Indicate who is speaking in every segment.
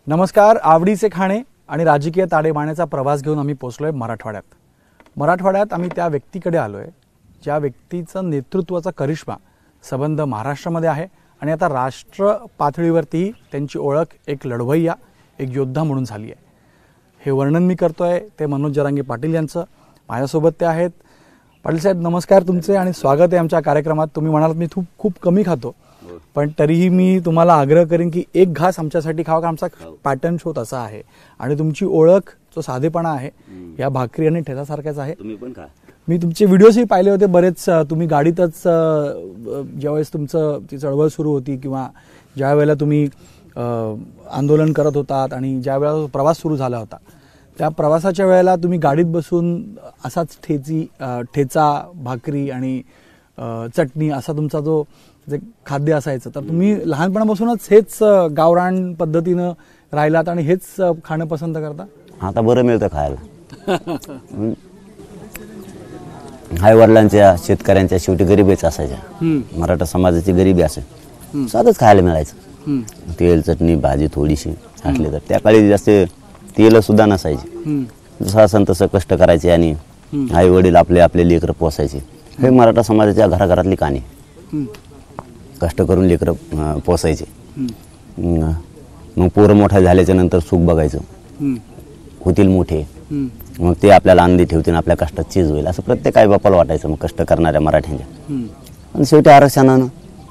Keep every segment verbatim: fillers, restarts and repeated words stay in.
Speaker 1: नमस्कार. आवडीचे खाणे आणि राजकीय ताडेबाण्याचा प्रवास घेऊन आम्ही पोहोचलोय मराठवाड्यात. मराठवाड्यात आम्ही त्या व्यक्तीकडे आलोय ज्या व्यक्तीचं नेतृत्वाचा करिश्मा संबंध महाराष्ट्रामध्ये आहे आणि आता राष्ट्र पातळीवरती त्यांची ओळख एक लढवय्या, एक योद्धा म्हणून झाली आहे. हे वर्णन मी करतोय ते मनोज जरांगे पाटील यांचं. माझ्यासोबत ते आहेत. पाटील साहेब नमस्कार तुमचे आणि स्वागत आहे आमच्या कार्यक्रमात. तुम्ही म्हणालात मी खूप खूप कमी खातो, पण तरीही मी तुम्हाला आग्रह करेन की एक घास आमच्यासाठी खावा, कारण आमचा पॅटर्न शो तसा आहे आणि तुमची ओळख जो साधेपणा आहे या भाकरी आणि ठेचासारख्याच आहे.
Speaker 2: तुम्ही पण खा.
Speaker 1: मी तुमचे व्हिडिओजही पाहिले होते बरेच. तुम्ही गाडीतच ज्यावेळेस तुमचं ती चळवळ सुरू होती किंवा ज्या वेळेला तुम्ही आंदोलन करत होतात आणि ज्या वेळेला प्रवास सुरू झाला होता त्या प्रवासाच्या वेळेला तुम्ही गाडीत बसून असाच ठेची ठेचा भाकरी आणि चटणी असा तुमचा जो जे खाद्य असायचं, तर तुम्ही लहानपणापासूनच हेच गावरान पद्धतीनं राहिलात आणि हेच खाणं पसंत करता.
Speaker 2: आता बरं मिळतं खायला. हाय वडिलांच्या शेतकऱ्यांच्या शेवटी गरिबीच असायच्या. मराठा समाजाची गरिबी असेल साधंच खायला मिळायचं. तेल चटणी भाजी थोडीशी असली तर त्या काळी जास्त तेल सुद्धा नसायची. जसं असं तसं कष्ट करायचे आणि आई वडील आपले आपले लेकरं पोसायचे. हे मराठा समाजाच्या घराघरातली कहाणी. कष्ट करून लेकरं पोसायचे. मग पोरं मोठा झाल्याच्या नंतर सुख बघायचं, होतील मोठे, मग ते आपल्याला आनंदी ठेवतील, आपल्या कष्टात चीज होईल असं प्रत्येक आई बापाला वाटायचं. मग कष्ट करणाऱ्या मराठ्यांच्या आणि शेवटी आरक्षणानं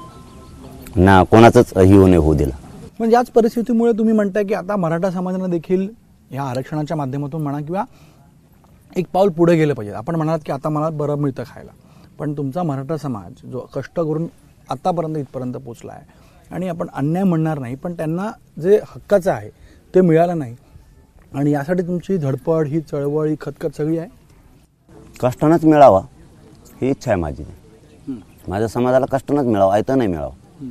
Speaker 2: ना कोणाचंच ही होणे होऊ दिलं.
Speaker 1: म्हणजे याच परिस्थितीमुळे तुम्ही म्हणताय की आता मराठा समाजानं देखील या आरक्षणाच्या माध्यमातून म्हणा किंवा एक पाऊल पुढे गेलं पाहिजे. आपण म्हणालात की आता मला बरं मिळतं खायला, पण तुमचा मराठा समाज जो कष्ट करून आतापर्यंत इथपर्यंत पोचला आहे आणि आपण अन्याय म्हणणार नाही, पण त्यांना जे हक्काचं आहे ते मिळालं नाही आणि यासाठी तुमची धडपड, ही चळवळ, ही खतखत सगळी आहे.
Speaker 2: कष्टानंच मिळावा ही इच्छा आहे माझी. माझ्या समाजाला कष्टानंच मिळावं, आयतं नाही मिळावं.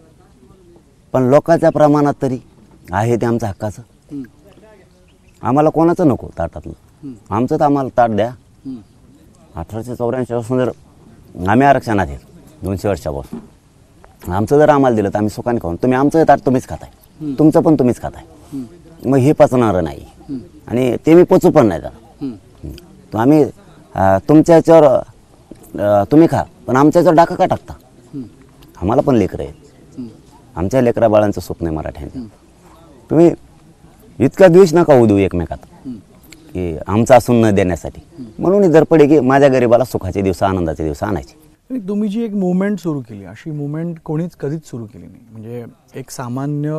Speaker 2: पण लोकांच्या प्रमाणात तरी आहे ते आमचं हक्काचं. आम्हाला कोणाचं नको ताटातलं, आमचं तर आम्हाला ताट द्या. अठराशे चौऱ्याऐंशी पासून जर आम्ही आरक्षणात आहे दोनशे वर्षापासून, आमचं जर आम्हाला दिलं तर आम्ही सुखाने खाऊन, तुम्ही आमचं ताट तुम्हीच खाताय, तुमचं पण तुम्हीच खाताय, मग हे पचणारं नाही आणि ते मी पचू पण नाही त्याला. तर आम्ही तुमच्या याच्यावर तुम्ही खा, पण आमच्या याच्यावर डाका का टाकता? आम्हाला पण लेकरं आहेत, आमच्या लेकरा बाळांचं स्वप्न आहे मराठ्यांचं. तुम्ही इतका द्वेष नका होऊ देऊ एकमेकात की आमचं असून न देण्यासाठी. म्हणून धडपड की माझ्या गरिबाला सुखाचे दिवस, आनंदाचे दिवस आणायचे.
Speaker 1: तुम्ही जी एक मुवमेंट सुरू केली अशी मुवमेंट कोणीच कधीच सुरू केली नाही. म्हणजे एक सामान्य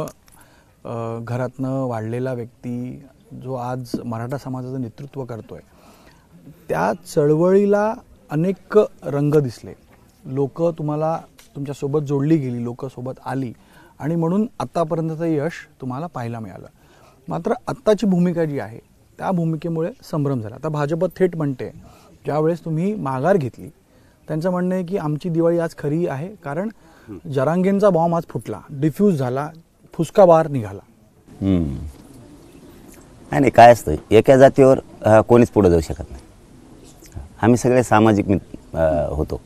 Speaker 1: घरातनं वाढलेला व्यक्ती जो आज मराठा समाजाचं नेतृत्व करतोय, त्या चळवळीला अनेक रंग दिसले. लोक तुम्हाला तुमच्यासोबत जोडली गेली, लोक सोबत आली आणि म्हणून आत्तापर्यंतचं यश तुम्हाला पाहायला मिळालं. मात्र आत्ताची भूमिका जी आहे त्या भूमिकेमुळे संभ्रम झाला. आता भाजप थेट म्हणते, ज्यावेळेस तुम्ही माघार घेतली त्यांचं म्हणणं आहे की आमची दिवाळी आज खरी आहे कारण जरांगेंचा बॉम्ब आज फुटला, डिफ्यूज झाला, फुसका बाहेर निघाला.
Speaker 2: नाही नाही, काय असतं एका जातीवर कोणीच पुढे जाऊ शकत नाही. आम्ही सगळे सामाजिक होतो,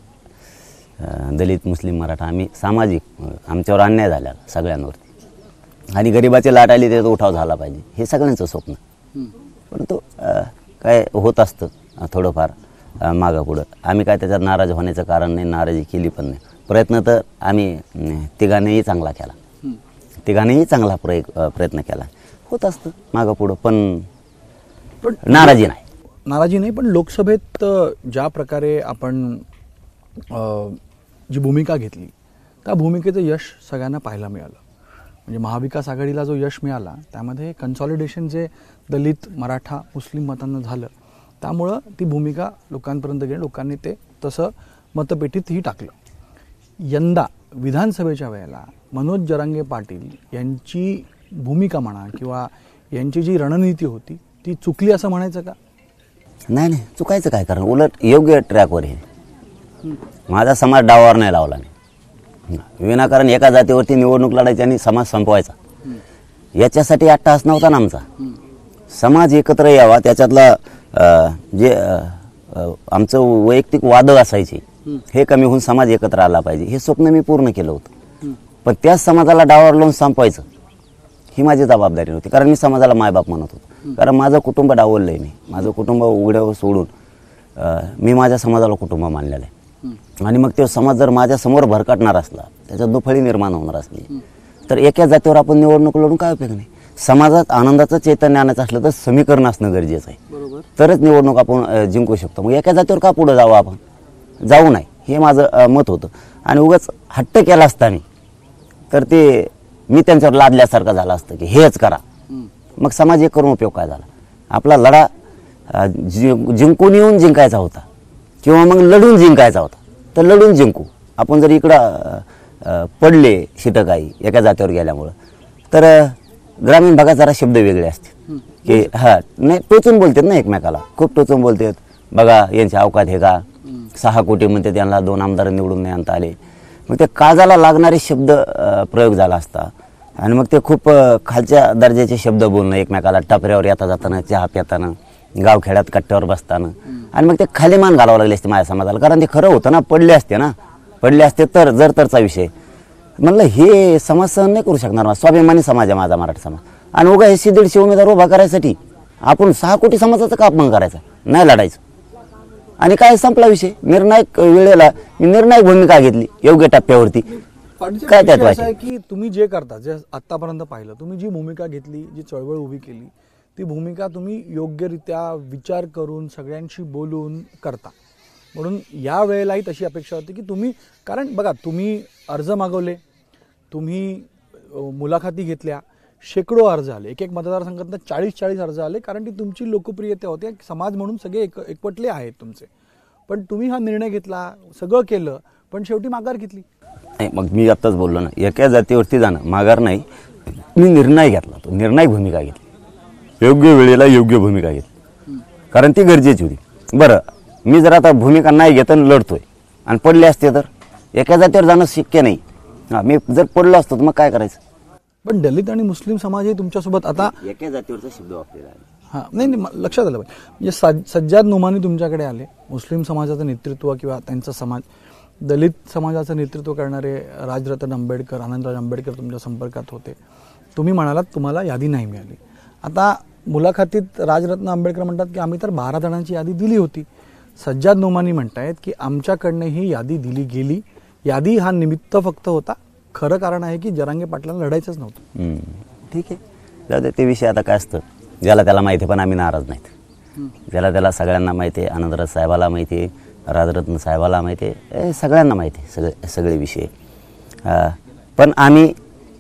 Speaker 2: दलित मुस्लिम मराठा, आम्ही सामाजिक. आमच्यावर अन्याय झाला सगळ्यांवरती आणि गरिबाची लाट आली त्याचा उठाव झाला पाहिजे हे सगळ्यांचं स्वप्न. परंतु काय होत असतं थोडंफार मागं पुढं. आम्ही काय त्याच्यात नाराज होण्याचं कारण नाही, नाराजी केली पण नाही. प्रयत्न तर आम्ही तिघांनीही चांगला केला, तिघांनीही चांगला प्रय प्रयत्न केला. होत असतं मागं पुढं, पण पण नाराजी नाही.
Speaker 1: नाराजी नाही पण लोकसभेत ज्या प्रकारे आपण जी भूमिका घेतली त्या भूमिकेचं यश सगळ्यांना पाहायला मिळालं. म्हणजे महाविकास आघाडीला जो यश मिळाला त्यामध्ये कन्सॉलिडेशन जे दलित मराठा मुस्लिम मतांना झालं, त्यामुळं ती भूमिका लोकांपर्यंत गेली, लोकांनी ते तसं मतपेटीतही टाकलं. यंदा विधानसभेच्या वेळेला मनोज जरांगे पाटील यांची भूमिका म्हणा किंवा यांची जी रणनीती होती ती चुकली असं म्हणायचं का?
Speaker 2: नाही नाही, चुकायचं काय, कारण उलट योग्य ट्रॅकवर आहे. माझा समाज डावावर नाही लावला नाही. विनाकारण एका जातीवरती निवडणूक लढायची आणि समाज संपवायचा याच्यासाठी अट्टहास नव्हता ना आमचा. समाज एकत्र यावा, त्याच्यातला जे आमचं वैयक्तिक वाद असायचे हे कमी होऊन समाज एकत्र आला पाहिजे हे स्वप्न मी पूर्ण केलं होतं. पण त्याच समाजाला डावावर लावून संपवायचं ही माझी जबाबदारी नव्हती, कारण मी समाजाला मायबाप म्हणत होतो. कारण माझं कुटुंब डावललं आहे, मी माझं कुटुंब उघड्यावर सोडून अं, मी माझ्या समाजाला कुटुंब मानलेलं आहे. आणि मग तो समाज जर माझ्या समोर भरकटणार असला, त्याच्यात दुफळी निर्माण होणार असली, तर एका जातीवर आपण निवडणूक लढून काय उपयोग नाही. समाजात आनंदाचं चैतन्य आणायचं असलं तर समीकरण असणं गरजेचं आहे, तरच निवडणूक आपण अं, जिंकू शकतो. मग एका जातीवर का पुढे जावं आपण, जाऊ नाही, हे माझं अं, मत होतं. आणि उगाच हट्ट केला असता मी, तर ते मी त्यांच्यावर लादल्यासारखं झालं असतं की हेच करा. मग समाज एक करून उपयोग काय झाला. आपला लढा अं, जिं जिंकून येऊन जिंकायचा होता, किंवा मग लढून जिंकायचा होता. तर लढून जिंकू आपण. जर इकडं अं, अं, पडले शिटकाई एका जातीवर गेल्यामुळं, तर अं, ग्रामीण भागात जरा शब्द वेगळे असतील की हा नाही, टोचून बोलतात ना एकमेकाला, खूप टोचून बोलतात. बघा यांचे अवकात हे का, सहा कोटी म्हणते त्यांना दोन आमदार निवडून नाही आणता आले. मग ते काजाला लागणारे शब्द अं, प्रयोग झाला असता. आणि मग ते खूप अं, खालच्या दर्जाचे शब्द बोलणं एकमेकाला, टपऱ्यावर येता जाताना, चहा पिताना, गावखेड्यात कट्ट्यावर बसताना. आणि मग ते खाली मान घालावं लागले असते माझ्या समाजाला, कारण ते खरं होतं ना. पडले असते ना, पडले असते तर जर तरचा विषय. म्हणलं हे समाज सहन नाही करू शकणार. स्वाभिमानी समाज आहे माझा मराठा समाज. आणि उगा ऐंशी दीडशे उमेदवार उभा करायसाठी आपण सहा कोटी समाजाचा का अपमान करायचा, नाही लढायचं. आणि काय संपला विषय. निर्णायक वेळेला मी निर्णायक भूमिका घेतली योग्य टप्प्यावरती. काय त्यात
Speaker 1: असं आहे की तुम्ही जे करता, जे आतापर्यंत पाहिलं, तुम्ही जी भूमिका घेतली, जी चळवळ उभी केली, ती भूमिका तुम्ही योग्यरित्या विचार करून सगळ्यांशी बोलून करता. म्हणून या वेळेलाही तशी अपेक्षा होती की तुम्ही, कारण बघा तुम्ही अर्ज मागवले, तुम्ही मुलाखती घेतल्या, शेकडो अर्ज आले, एक एक मतदारसंघातनं चाळीस चाळीस अर्ज आले, कारण ती तुमची लोकप्रियता होती. समाज म्हणून सगळे एक एकवटले आहेत तुमचे. पण तुम्ही हा निर्णय घेतला, सगळं केलं, पण शेवटी माघार घेतली.
Speaker 2: नाही, मग मी आत्ताच बोललो ना, एका जातीवरती जाणं माघार नाही. मी निर्णय घेतला, तो निर्णायक भूमिका घेतली, योग्य वेळेला योग्य भूमिका घेतली, कारण ती गरजेची होती. बरं, मी जर आता भूमिका नाही घेत आणि लढतोय आणि पडले असते तर एका जातीवर जाणं शक्य नाही. हां, मी जर पडलो असतो तर मग काय करायचं.
Speaker 1: पण दलित आणि मुस्लिम समाज हे तुमच्यासोबत आता
Speaker 2: एका जातीवरचा शब्द वापरला आहे.
Speaker 1: हां, नाही नाही, म- लक्षात आलं पाहिजे. म्हणजे सज सज्जाद नोमानी तुमच्याकडे आले, मुस्लिम समाजाचं नेतृत्व किंवा त्यांचा समाज, दलित समाजाचं नेतृत्व करणारे राजरत्न आंबेडकर, आनंदराज आंबेडकर तुमच्या संपर्कात होते. तुम्ही म्हणालात तुम्हाला यादी नाही मिळाली. आता मुलाखतीत राजरत्न आंबेडकर म्हणतात की आम्ही तर बारा जणांची यादी दिली होती. सज्जाद नोमानी म्हणतायत की आमच्याकडनं ही यादी दिली गेली, यादी हा निमित्त फक्त होता, खरं कारण आहे की जरांगे पाटलांना लढायचंच नव्हतं.
Speaker 2: हम्म, ठीक आहे, जाऊ दे, ते विषय आता काय असतं, ज्याला त्याला माहिती आहे. पण आम्ही नाराज नाहीत. ज्याला त्याला सगळ्यांना माहिती आहे, आनंदराज साहेबाला माहिती आहे, राजरत्न साहेबाला माहिती आहे, ए, सगळ्यांना माहिती आहे सगळे सगळे विषय. अं, पण आम्ही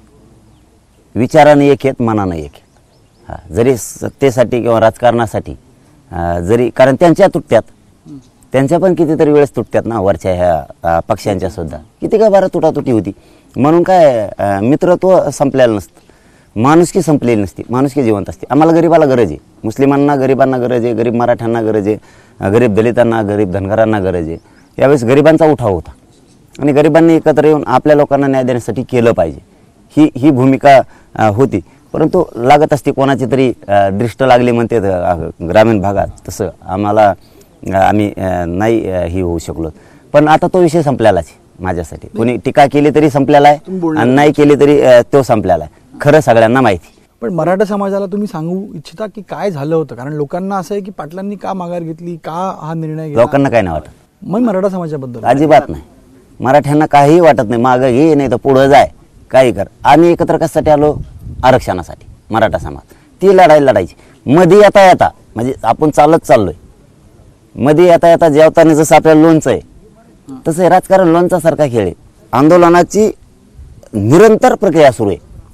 Speaker 2: विचाराने एक आहेत, मनानं एक आहेत. हां, जरी सत्तेसाठी किंवा राजकारणासाठी अं, जरी, कारण त्यांच्या तुटत्यात, त्यांच्या पण कितीतरी वेळेस तुटत्यात ना, वरच्या ह्या अं, पक्षांच्या सुद्धा किती का बारा तुटातुटी होती. म्हणून काय अं, मित्रत्व संपलेलं नसतं, माणुसकी संपलेली नसते, माणुसकी जिवंत असते. आम्हाला गरिबाला गरज आहे, मुस्लिमांना गरिबांना गरज आहे, गरीब मराठ्यांना गरज आहे, गरीब दलितांना, गरीब धनगरांना गरज आहे. यावेळेस गरिबांचा उठाव होता आणि गरिबांनी एकत्र येऊन आपल्या लोकांना न्याय देण्यासाठी केलं पाहिजे, ही ही भूमिका अं, होती. परंतु लागत असते कोणाची तरी अं, दृष्ट लागली म्हणते अं, ग्रामीण भागात, तसं आम्हाला अं, आम्ही अं, नाही अं, ही होऊ शकलो. पण आता तो विषय संपलेलाच आहे माझ्यासाठी. कोणी टीका केली तरी संपलेला आहे आणि नाही केली तरी अं, तो संपलेला आहे. खरं सगळ्यांना माहिती.
Speaker 1: पण मराठा समाजाला तुम्ही सांगू इच्छिता की काय झालं होतं? कारण लोकांना असं आहे की पाटलांनी का माघार घेतली, का हा निर्णय घेतला?
Speaker 2: लोकांना काय नाही वाटत.
Speaker 1: मग मराठा समाजाबद्दल
Speaker 2: अजिबात नाही. मराठ्यांना काहीही वाटत नाही. मागं घे नाही तर पुढं जाय, काही कर. आम्ही एकत्र कशासाठी आलो? आरक्षणासाठी. मराठा समाज ती लढाई लढायची. मध्ये येता येता म्हणजे आपण चालत चाललोय, मध्ये येता येता जेवताना जसं आपल्याला लोणचं आहे तसं हे राजकारण लोणचा सारखा खेळ आहे. आंदोलनाची निरंतर प्रक्रिया सुरू आहे,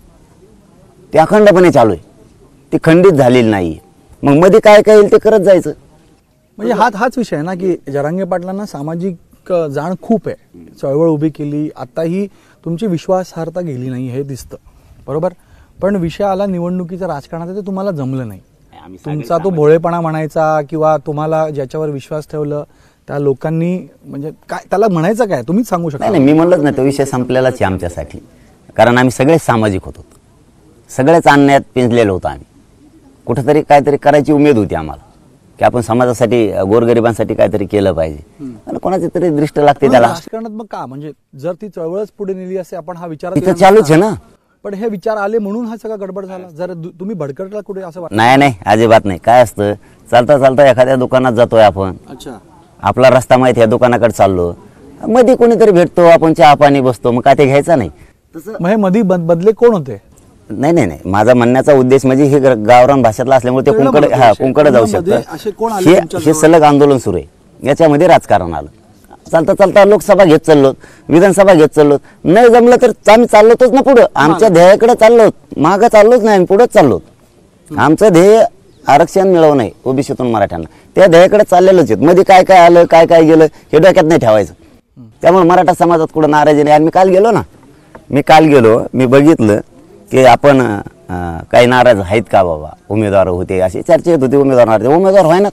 Speaker 2: ती अखंडपणे चालू आहे, ती खंडित झालेली नाही. मग मध्ये काय काय येईल ते करत जायचं.
Speaker 1: म्हणजे हा हाच विषय आहे ना की जरांगे पाटलांना सामाजिक अ, जाण खूप आहे, चळवळ उभी केली, आताही तुमची विश्वासार्हता गेली नाही हे दिसतं, बरोबर. पण विषय आला निवडणुकीच्या राजकारणात, ते तुम्हाला जमलं नाही. तुमचा तो भोळेपणा म्हणायचा किंवा तुम्हाला ज्याच्यावर विश्वास ठेवलं त्या लोकांनी, म्हणजे काय त्याला म्हणायचं काय तुम्हीच सांगू शकता.
Speaker 2: नाही नाही, मी म्हणलंच नाही, तो विषय संपलेलाच आहे आमच्यासाठी. कारण आम्ही सगळेच सामाजिक होतो, सगळेच अन्यायात पिंजलेलो होतो. आम्ही कुठेतरी काहीतरी करायची उमेद होती आम्हाला की आपण समाजासाठी, गोरगरिबांसाठी काहीतरी केलं पाहिजे. आणि कोणाची तरी दृष्ट लागते त्याला.
Speaker 1: राजकारणात मग का, म्हणजे जर ती चळवळच पुढे नेली असते आपण हा विचार
Speaker 2: तिथं चालूच आहे ना.
Speaker 1: पण हे विचार आले म्हणून हा सगळा गडबड झाला. जर दु- तुम्ही भडकटला कुठे असं वाटतं?
Speaker 2: नाही नाही अजिबात नाही. काय असतं, चालता चालता एखाद्या दुकानात जातोय आपण,
Speaker 1: अच्छा,
Speaker 2: आपला रस्ता माहिती आहे, दुकानाकडे चाललो, मध्ये कोणीतरी भेटतो, आपण चहा पाणी बसतो, मग काय ते घ्यायचा नाही.
Speaker 1: मग हे मध्ये बद- बदले कोण होते?
Speaker 2: नाही नाही नाही माझा म्हणण्याचा उद्देश म्हणजे हे ग- गावरान भाषेतला असल्यामुळे ते
Speaker 1: कळलं
Speaker 2: कोणकडे
Speaker 1: मला
Speaker 2: हा
Speaker 1: विषय.
Speaker 2: कोणकडे जाऊ
Speaker 1: मध्ये
Speaker 2: शकतं.
Speaker 1: असे कोण आले
Speaker 2: हे
Speaker 1: तुमच्या
Speaker 2: हे
Speaker 1: जवळ?
Speaker 2: सलग आंदोलन सुरू आहे, याच्यामध्ये राजकारण आलं. चालता चालता लोकसभा घेत चाललो, विधानसभा घेत चाललो, नाही जमलं तर आम्ही चाललोच ना पुढं, आमच्या ध्येयाकडे चाललो, मागं चाललोच नाही, आम्ही पुढेच चाललो. आमचं ध्येय आरक्षण मिळवणं आहे ओबीसीतून मराठ्यांना, त्या ध्येयाकडे चाललेलोच आहेत. मध्ये काय काय आलं, काय काय गेलं हे डोक्यात नाही ठेवायचं. त्यामुळे मराठा समाजात कुठं नाराजी नाही. आणि मी काल गेलो ना, मी काल गेलो मी बघितलं की आपण अं, काही नाराज आहेत का बाबा, उमेदवार होते अशी चर्चा येत होती, उमेदवार होते, उमेदवार व्हाय ना,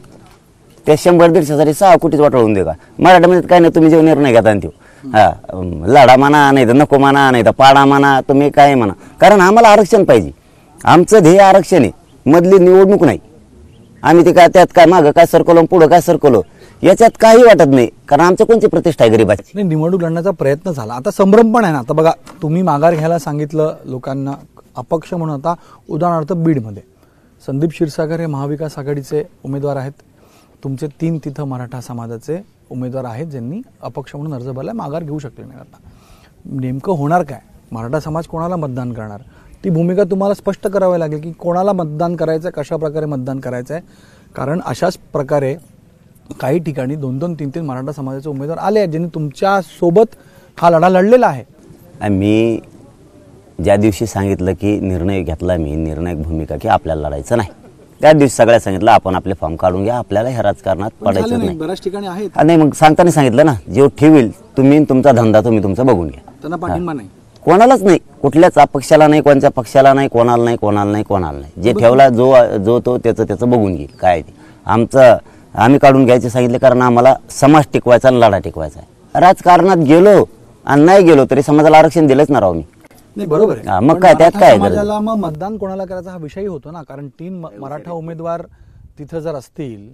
Speaker 2: ते शंभर दीडशेसाठी सहा कोटीच वाटवून दे का. मराठीमध्ये काय नाही, तुम्ही जे निर्णय घेता तो हा लढा म्हणा, नाही तर नको म्हणा, नाही तर पाडा म्हणा, तुम्ही काय म्हणा, कारण आम्हाला आरक्षण पाहिजे. आमचं ध्येय आरक्षण आहे, मधली निवडणूक नाही. आम्ही ते काय त्यात काय मागं काय सरकवलं पुढं काय सरकवलं याच्यात काही वाटत नाही, कारण आमचं कोणती प्रतिष्ठा आहे गरीबाची.
Speaker 1: नाही, निवडणूक लढण्याचा प्रयत्न झाला, आता संभ्रम पण आहे ना. आता बघा, तुम्ही माघार घ्यायला सांगितलं लोकांना, अपक्ष म्हणून आता उदाहरणार्थ बीडमध्ये संदीप क्षीरसागर हे महाविकास आघाडीचे उमेदवार आहेत, तुमचे तीन तिथं मराठा समाजाचे उमेदवार आहेत ज्यांनी अपक्ष म्हणून अर्ज भरला, माघार घेऊ शकले नाही. आता नेमकं होणार काय, मराठा समाज कोणाला मतदान करणार, ती भूमिका तुम्हाला स्पष्ट करावी लागेल की कोणाला मतदान करायचं आहे, कशा प्रकारे मतदान करायचं आहे. कारण अशाच प्रकारे काही ठिकाणी दोन दोन तीन तीन मराठा समाजाचे उमेदवार आले आहेत ज्यांनी तुमच्या सोबत हा लढा लढलेला आहे.
Speaker 2: मी ज्या दिवशी सांगितलं की निर्णय घेतला मी, निर्णायक भूमिका की आपल्याला लढायचं नाही, त्या दिवशी सगळ्या सांगितलं आपण आपले फॉर्म काढून घ्या, आपल्याला ह्या राजकारणात पडायचं नाही.
Speaker 1: बऱ्याच ठिकाणी आहेत,
Speaker 2: हा, नाही मग सांगताना सांगितलं ना, जे ठेवील तुम्ही तुमचा धंदा तुम्ही तुमचा बघून घ्या,
Speaker 1: त्यांना पाठिंबा नाही,
Speaker 2: कोणालाच नाही, कुठल्याच अपक्षाला नाही, कोणत्या पक्षाला नाही, कोणाला नाही, कोणाला नाही, कोणाला नाही. जे ठेवला जो जो तो त्याचं त्याचं बघून घेईल काय ते. आमचं आम्ही काढून घ्यायचे सांगितले, कारण आम्हाला समाज टिकवायचा आणि लढा टिकवायचा आहे. राजकारणात गेलो आणि नाही गेलो तरी समाजाला आरक्षण दिलंच ना राव मी.
Speaker 1: नाही बरोबर आहे.
Speaker 2: हा, मग
Speaker 1: पण
Speaker 2: काय त्यात
Speaker 1: मराठा
Speaker 2: काय
Speaker 1: समाजाला मग मतदान कोणाला करायचा हा विषय होतो ना, कारण तीन म- मराठा उमेदवार तिथं जर असतील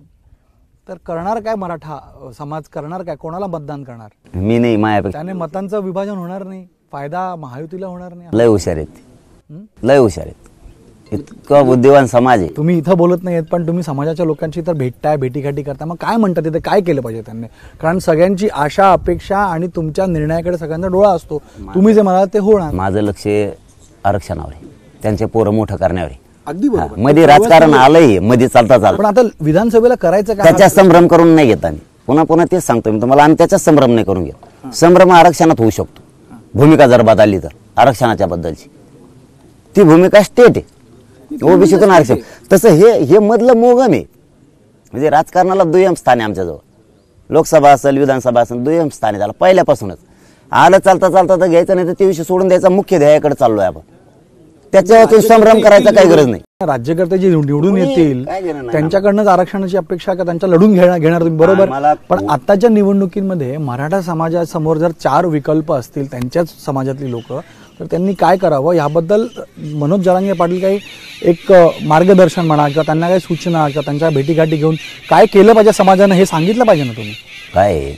Speaker 1: तर करणार काय, मराठा अ, समाज करणार काय, कोणाला मतदान करणार,
Speaker 2: मी नाही मायापेक्षा
Speaker 1: त्याने मतांचं विभाजन होणार नाही, फायदा महायुतीला होणार नाही.
Speaker 2: लय हुशार आहेत ते.
Speaker 1: हं?
Speaker 2: लय हुशार आहेत, इतका बुद्धिवान समाज आहे.
Speaker 1: तुम्ही इथं बोलत नाहीत पण तुम्ही समाजाच्या लोकांशी तर भेटताय, भेटीगाठी करता, मग काय म्हणतात तिथे, काय केलं पाहिजे त्यांनी? कारण सगळ्यांची आशा अपेक्षा आणि तुमच्या निर्णयाकडे सगळ्यांचा डोळा असतो, तुम्ही जे म्हणाल ते होणार.
Speaker 2: माझं लक्ष आरक्षणावर आहे, त्यांचे पोरं मोठं करण्यावर आहे.
Speaker 1: अगदी
Speaker 2: हा,
Speaker 1: बरोबर.
Speaker 2: मध्ये राजकारण आलंय, मध्ये चालता चालतं
Speaker 1: पण आता विधानसभेला करायचं काय?
Speaker 2: त्याच्या संभ्रम करून नाही घेत आम्ही. पुन्हा पुन्हा तेच सांगतो मी तुम्हाला, आम्ही त्याच्याच संभ्रम नाही करून घेत. संभ्रम आरक्षणात होऊ शकतो, भूमिका जर बदलली तर आरक्षणाच्या बद्दलची ती भूमिका स्टेट आहे, ओबीसीतून आरक्षण. तसं हे हे मधलं मोगम आहे, म्हणजे राजकारणाला दुय्यम स्थान आहे आमच्याजवळ. लोकसभा असेल विधानसभा असेल दुय्यम स्थान आहे त्याला पहिल्यापासूनच. आलं चालता चालता तर घ्यायचं नाही तर ते विषय सोडून द्यायचा, मुख्य ध्येयाकडे चाललोय आपण, त्याच्यावरून संभ्रम करायचा काही गरज नाही.
Speaker 1: राज्यकर्ते जे निवडून
Speaker 2: कोणी
Speaker 1: येतील
Speaker 2: काय घेणं नाही
Speaker 1: त्यांच्याकडनंच आरक्षणाची अपेक्षा का त्यांच्या लढून घेणार घेणार तुम्ही, बरोबर.
Speaker 2: आम्हाला
Speaker 1: पण आताच्या निवडणुकीमध्ये मराठा समाजासमोर जर चार विकल्प असतील त्यांच्याच समाजातली लोक, तर त्यांनी काय करावं याबद्दल मनोज जरांगे पाटील काही एक अ, मार्गदर्शन म्हणा किंवा त्यांना काही सूचना किंवा त्यांच्या भेटीगाठी घेऊन काय केलं पाहिजे समाजानं हे सांगितलं पाहिजे ना तुम्ही.
Speaker 2: काय आहे,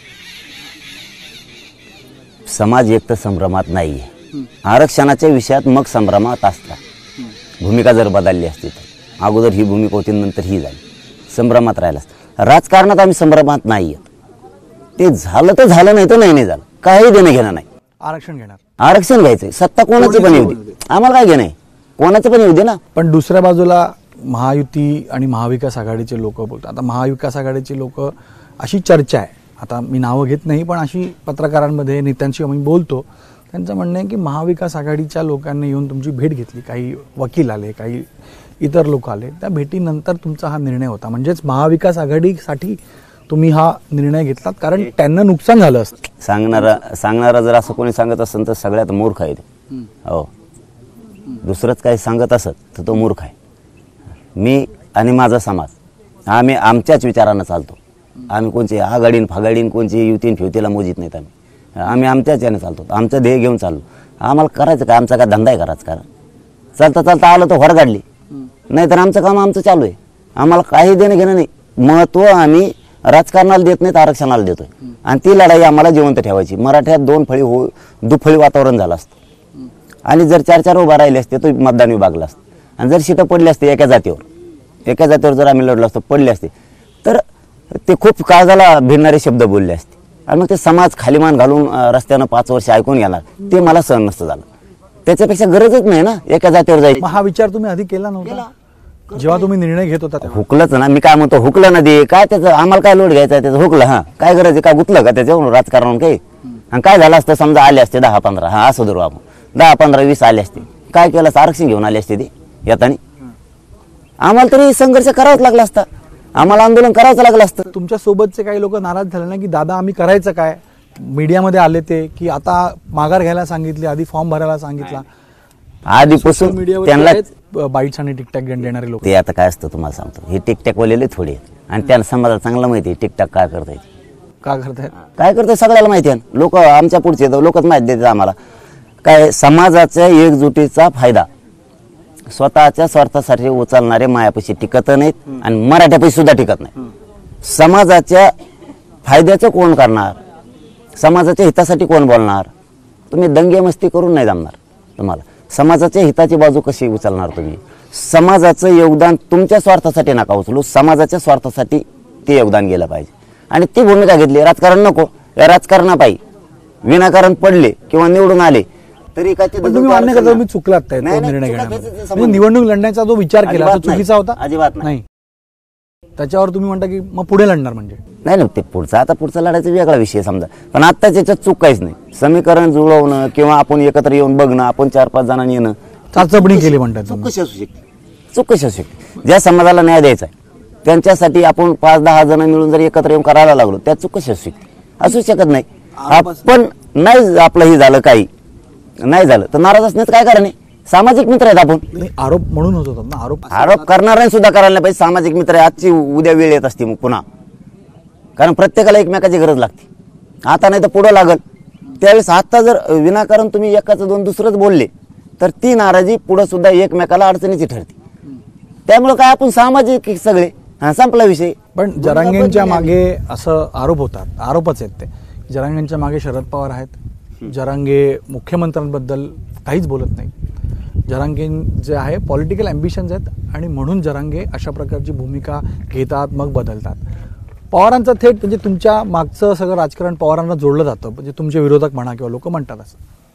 Speaker 2: समाज एक तर संभ्रमात नाहीये, आरक्षणाच्या विषयात मग संभ्रमात असतात. भूमिका जर बदलली असती तर अगोदर ही भूमिका होती नंतर ही झाली, संभ्रमात राहिला असतं. राजकारणात आम्ही संभ्रमात नाहीये, ते झालं तर झालं नाही तर नाही नाही झालं, काही देणं घेणं नाही.
Speaker 1: आरक्षण घेणार,
Speaker 2: आरक्षण घ्यायचंय, सत्ता कोणाची पण येऊ दे, आम्हाला काय घेणं आहे, कोणाचं पण येऊ दे ना.
Speaker 1: पण दुसऱ्या बाजूला महायुती आणि महाविकास आघाडीचे लोक बोलतात. आता महाविकास आघाडीचे लोक अशी चर्चा आहे, आता मी नावं घेत नाही पण अशी पत्रकारांमध्ये नेत्यांशी आम्ही बोलतो, त्यांचं म्हणणं आहे की महाविकास आघाडीच्या लोकांनी येऊन तुमची भेट घेतली, काही वकील आले, काही इतर लोक आले, त्या भेटीनंतर तुमचा हा निर्णय होता, म्हणजेच महाविकास आघाडीसाठी तुम्ही हा निर्णय घेतलात कारण त्यांना नुकसान झालं असतं.
Speaker 2: सांगणारा सांगणारा जर असं कोणी सांगत असेल तर सगळ्यात मूर्ख आहे ते. हो, दुसरंच काही सांगत असत तर तो मूर्ख आहे. मी आणि माझा समाज आम्ही आमच्याच विचारानं चालतो. आम्ही कोणची आघाडीन फागाडीन कोणची युतीन फिवतीला मोजित नाहीत. आम्ही आम्ही आमच्याच याने चालतो, आमचं ध्येय घेऊन चाललो. आम्हाला करायचं काय, आमचा काय धंदा आहे का राजकारण? चालता चालता आलं तर हॉर काढली, नाहीतर आमचं काम आमचं चालू आहे. आम्हाला काही देणं घेणं नाही. महत्त्व आम्ही राजकारणाला देत नाहीत, आरक्षणाला देतोय. आणि ती लढाई आम्हाला जिवंत ठेवायची. मराठ्यात दोन फळी हो दुफळी वातावरण झालं असतं. आणि जर चार चार उभा राहिले असते तर मतदान विभागला असतं. आणि जर सीटं पडली असते एका जातीवर एका जातीवर जर आम्ही लढलो असतो पडले असते तर ते खूप काळजाला भिडणारे शब्द बोलले असते. आणि मग ते समाज खालीमान घालून अं, रस्त्यानं पाच वर्ष ऐकून घेणार ते मला सहन नसतं झालं. त्याच्यापेक्षा गरजच नाही ना एका जातीवर जायची.
Speaker 1: मग हा विचार तुम्ही आधी केला नव्हता जेव्हा तुम्ही निर्णय घेत होता तेव्हा?
Speaker 2: हुकलंच ना. मी काय म्हणतो हुकलं ना दे काय त्याचं आम्हाला काय लोड घ्यायचा त्याचं हुकलं. हा काय गरज आहे का गुतलं का त्याच्यावरून राजकारण काही. आणि काय झालं असतं समजा आले असते दहा पंधरा हा असं धरू आपण दहा पंधरा वीस आले असते काय केलं असतं आरक्षण घेऊन आले असते ते येतानी आम्हाला तरी संघर्ष करावाच लागला असता. आम्हाला आंदोलन करावंच लागलं असतं.
Speaker 1: तुमच्या सोबतचे काही लोक नाराज झाले ना की दादा आम्ही करायचं काय. मीडियामध्ये आले ते की आता माघार घ्यायला सांगितली आधी फॉर्म भरायला सांगितला.
Speaker 2: आधीपासून
Speaker 1: मीडियावर
Speaker 2: त्यांना
Speaker 1: बाईट्स आणि टिकटॅक देणारे लोक
Speaker 2: ते आता काय असतं तुम्हाला सांगतो हे टिकटॅक वालेले थोडे आहेत आणि त्यांना समाजाला चांगलं माहिती आहे टिकटॅक काय करता येते
Speaker 1: का करतायत.
Speaker 2: काय करते सगळ्याला माहिती आहे. लोक आमच्या पुढचे लोकच माहिती देतात आम्हाला. काय समाजाच्या एकजुटीचा फायदा स्वतःच्या स्वार्थासाठी उचलणारे मायापाशी टिकत नाहीत आणि मराठ्यापाशी सुद्धा टिकत नाही. समाजाच्या फायद्याचं कोण करणार समाजाच्या हितासाठी कोण बोलणार. तुम्ही दंगे मस्ती करून नाही जमणार तुम्हाला. समाजाच्या हिताची बाजू कशी उचलणार तुम्ही. समाजाचं योगदान तुमच्या स्वार्थासाठी नका उचलू समाजाच्या स्वार्थासाठी ते योगदान गेलं पाहिजे. आणि ती भूमिका घेतली राजकारण नको या राजकारणापायी विनाकारण पडले किंवा निवडून आले तरी काय ते
Speaker 1: तुम्ही मान्य करता तुम्ही चुकलात त्या निर्णय घेण्यामध्ये. निवडणूक लढण्याचा जो विचार केला तो चुकीचा होता
Speaker 2: अजिबात नाही.
Speaker 1: त्याच्यावर तुम्ही म्हणता की मग पुढे लढणार म्हणजे
Speaker 2: नाही ना ते पुढचा आता पुढचा लढायचा वेगळा विषय समजा. पण आत्ताच याच्यात चूक काहीच नाही. समीकरण जुळवणं किंवा आपण एकत्र येऊन बघणं आपण चार पाच जणांनी येणं
Speaker 1: चाचपणी केली म्हणतात.
Speaker 2: चूक कशी असू शकते चूक कशी असू शकते. ज्या समाजाला न्याय द्यायचा आहे त्यांच्यासाठी आपण पाच दहा जण मिळून जर एकत्र येऊन करायला लागलो त्यात चूक कशी असू शकते. असू शकत नाही. आपण नाही आपलं हे झालं काही नाही झालं तर नाराज असण्याचं काय कारण आहे. सामाजिक मित्र आहेत आपण.
Speaker 1: नाही, आरोप म्हणून होत होतात ना. आरोप
Speaker 2: आरोप करणाऱ्यांनी सुद्धा करायला नाही पाहिजे. सामाजिक मित्र आहे आजची उद्या वेळ येत असते मग पुन्हा कारण प्रत्येकाला एकमेकाची गरज लागते. आता नाही तर पुढं लागल त्यावेळेस आता जर विनाकारण तुम्ही एकाचं दोन दुसरंच बोलले तर ती नाराजी पुढं सुद्धा एकमेकाला अडचणीची ठरते. त्यामुळे काय आपण सामाजिक सगळे हा संपला विषय.
Speaker 1: पण जरांगेंच्या मागे असं आरोप होतात आरोपच आहेत ते जरांगेंच्या मागे शरद पवार आहेत. जरांगे मुख्यमंत्र्यांबद्दल काहीच बोलत नाही. जरांगे जे आहे पॉलिटिकल अँबिशन्स आहेत आणि म्हणून जरांगे अशा प्रकारची भूमिका घेतात मग बदलतात. पवारांचं थेट म्हणजे तुमच्या मागचं सगळं राजकारण पवारांना जोडलं जातं म्हणजे तुमचे विरोधक म्हणा किंवा लोक म्हणतात असं.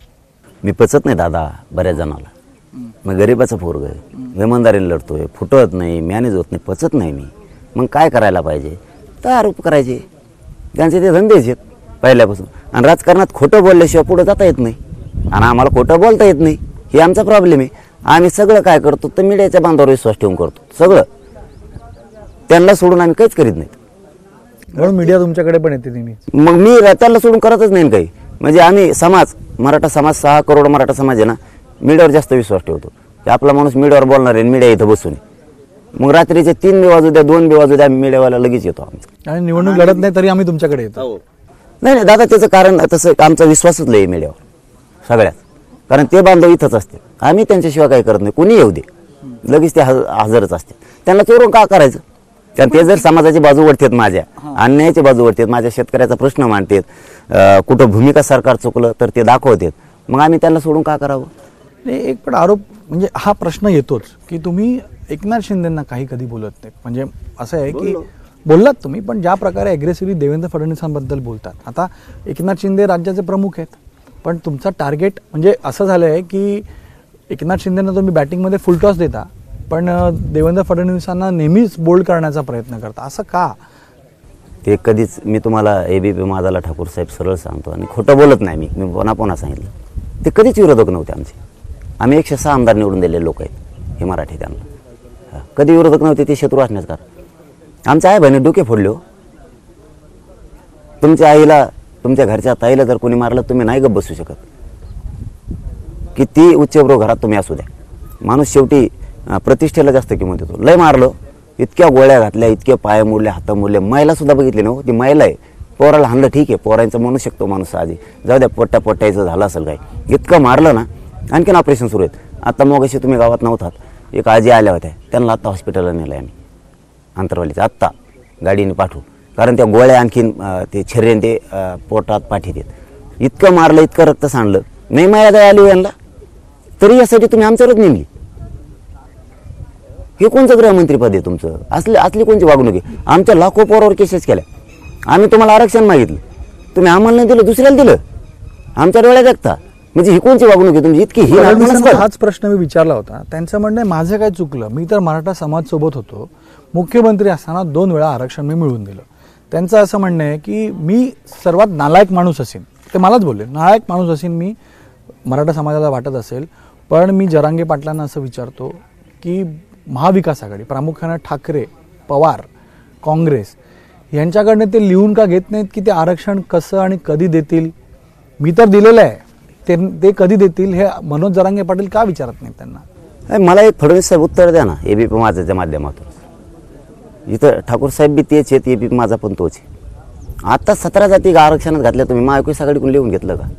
Speaker 2: मी पचत नाही दादा बऱ्याच जणाला. मग गरीबाचं पोरग आहे इमानदारीने लढतोय फुटत नाही मॅनेज होत नाही पचत नाही मी. मग काय करायला पाहिजे तर आरोप करायचे त्यांचे ते धंदेच आहेत पहिल्यापासून. आणि राजकारणात खोटं बोलल्याशिवाय पुढे जाता येत नाही आणि आम्हाला खोटं बोलता येत नाही हे आमचा प्रॉब्लेम आहे. आम्ही सगळं काय करतो तर मीडियाच्या बांधावर विश्वास ठेवून करतो सगळं. त्यांना सोडून आम्ही काहीच करीत नाही.
Speaker 1: म्हणून मीडिया तुमच्याकडे पण येते नेहमी.
Speaker 2: मग मी त्यांना सोडून करतच नाही काही. म्हणजे आम्ही समाज मराठा समाज सहा करोड मराठा समाज आहे ना मीडियावर जास्त विश्वास ठेवतो. आपला माणूस मीडियावर बोलणार आहे मीडिया इथं बसून मग रात्रीचे तीन बी वाजू द्या दोन बी वाजू द्या मीडियावाला लगेच येतो आमचा.
Speaker 1: आणि निवडणूक लढत नाही तरी आम्ही तुमच्याकडे येतो.
Speaker 2: नाही नाही दादा त्याचं कारण तसं आमचा विश्वासच लय मीडियावर सगळ्यात. कारण ते बांधव इथंच असते आम्ही त्यांच्याशिवाय काही करत नाही. कुणी येऊ दे लगेच ते हजरच असते. त्यांना चोरून का करायचं. कारण ते जर समाजाची बाजू वळतात माझ्या अन्यायाची बाजू वळतात माझ्या शेतकऱ्याचा प्रश्न मांडतात कुठं भूमिका सरकार चुकलं तर ते दाखवतात मग आम्ही त्यांना सोडून का करावं.
Speaker 1: नाही एक पण आरोप म्हणजे हा प्रश्न येतोच की तुम्ही एकनाथ शिंदेंना काही कधी बोलत नाही. म्हणजे असं आहे की बोललात तुम्ही पण ज्या प्रकारे अग्रेसिव्हली देवेंद्र फडणवीसांबद्दल बोलतात. आता एकनाथ शिंदे राज्याचे प्रमुख आहेत पण तुमचा टार्गेट म्हणजे असं झालं आहे की एकनाथ शिंदेंना तुम्ही बॅटिंगमध्ये फुल टॉस देता पण देवेंद्र फडणवीसांना नेहमीच बोल्ड करण्याचा प्रयत्न करता असं का.
Speaker 2: ते कधीच मी तुम्हाला एबीपी माझाला ठाकूर साहेब सरळ सांगतो आणि खोटं बोलत नाही. मी मी पुन्हा पुन्हा सांगितलं ते कधीच विरोधक नव्हते आमचे. आम्ही एकशे सहा आमदार निवडून दिलेले लोक आहेत हे मराठी त्यांना कधी विरोधक नव्हते. ते शत्रू असण्याचं कारण आमच्या आई बहिणी डोके फोडले हो. तुमच्या आईला तुमच्या घरच्या ताईला जर कोणी मारलं तुम्ही नाही गप बसू शकत. किती उच्चभ्रू घरात तुम्ही असू द्या माणूस शेवटी प्रतिष्ठेला जास्त किंमत देतो. लय मारलं इतक्या गोळ्या घातल्या इतके पाय मोडले हात मोडले. महिला सुद्धा बघितली ना ती महिला आहे पोराला हाणलं ठीक आहे पोरांचं म्हणू शकतो माणूस आधी जाऊ द्या पोट्या पोट्याचं झालं असेल काय इतकं मारलं ना आणखीन ऑपरेशन सुरू आहेत. आता मगाशी तुम्ही गावात नव्हतात एक आजी आल्या होत्या त्यांना आत्ता हॉस्पिटलला नेलं आम्ही अंतरवालीचं आत्ता गाडीने पाठवू कारण त्या गोळ्या आणखीन ते छर्रेन ते पोटात पाठीत येत. इतकं मारलं इतकं रक्त सांडलं नाही माया दया आली यांना तरी यासाठी तुम्ही आमच्यावरच नेमली. हे कोणचं गृहमंत्रीपद आहे तुमचं? असली असली कोणती वागणूक आहे? आमच्या लाखो पोरावर केसेस केल्या. आम्ही तुम्हाला आरक्षण मागितलं, तुम्ही आम्हाला नाही दिलं, दुसऱ्याला दिलं. आमच्या डोळ्यात बघता. म्हणजे ही कोणची वागणूक आहे तुमची? इतकी ही
Speaker 1: फडणवीसांना हाच प्रश्न मी विचारला होता. त्यांचं म्हणणं आहे, माझं काय चुकलं, मी तर मराठा समाज सोबत होतो, मुख्यमंत्री असताना दोन वेळा आरक्षण मी मिळवून दिलं. त्यांचं असं म्हणणं आहे की मी सर्वात नालायक माणूस असेन, ते मलाच बोलले, नालायक माणूस असेन मी, मराठा समाजाला वाटत असेल. पण मी जरांगे पाटलांना असं विचारतो की महाविकास आघाडी, प्रामुख्यानं ठाकरे, पवार, काँग्रेस यांच्याकडनं ते लिहून का घेत नाहीत की ते आरक्षण कसं आणि कधी देतील? मी तर दिलेलं आहे, ते ते कधी देतील हे मनोज जरांगे पाटील का विचारत नाहीत त्यांना?
Speaker 2: मला एक फडणवीस साहेब उत्तर द्या ना, एबीपी माझ्याच्या माध्यमातून. इथं ठाकूर साहेब बी तेच आहेत, एबीपी माझा पण तोच आहे. आता सतरा जाती आरक्षणात घातल्या तुम्ही, महाविकास आघाडीकडून लिहून घेतलं का?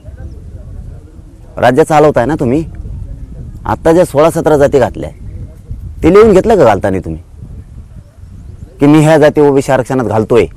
Speaker 2: राज्य चालवताय ना तुम्ही. आता ज्या सोळा सतरा जाती घातल्या ते लिहून घेतलं का घालताना तुम्ही, की मी ह्या जाती ओबीसी आरक्षणात घालतोय,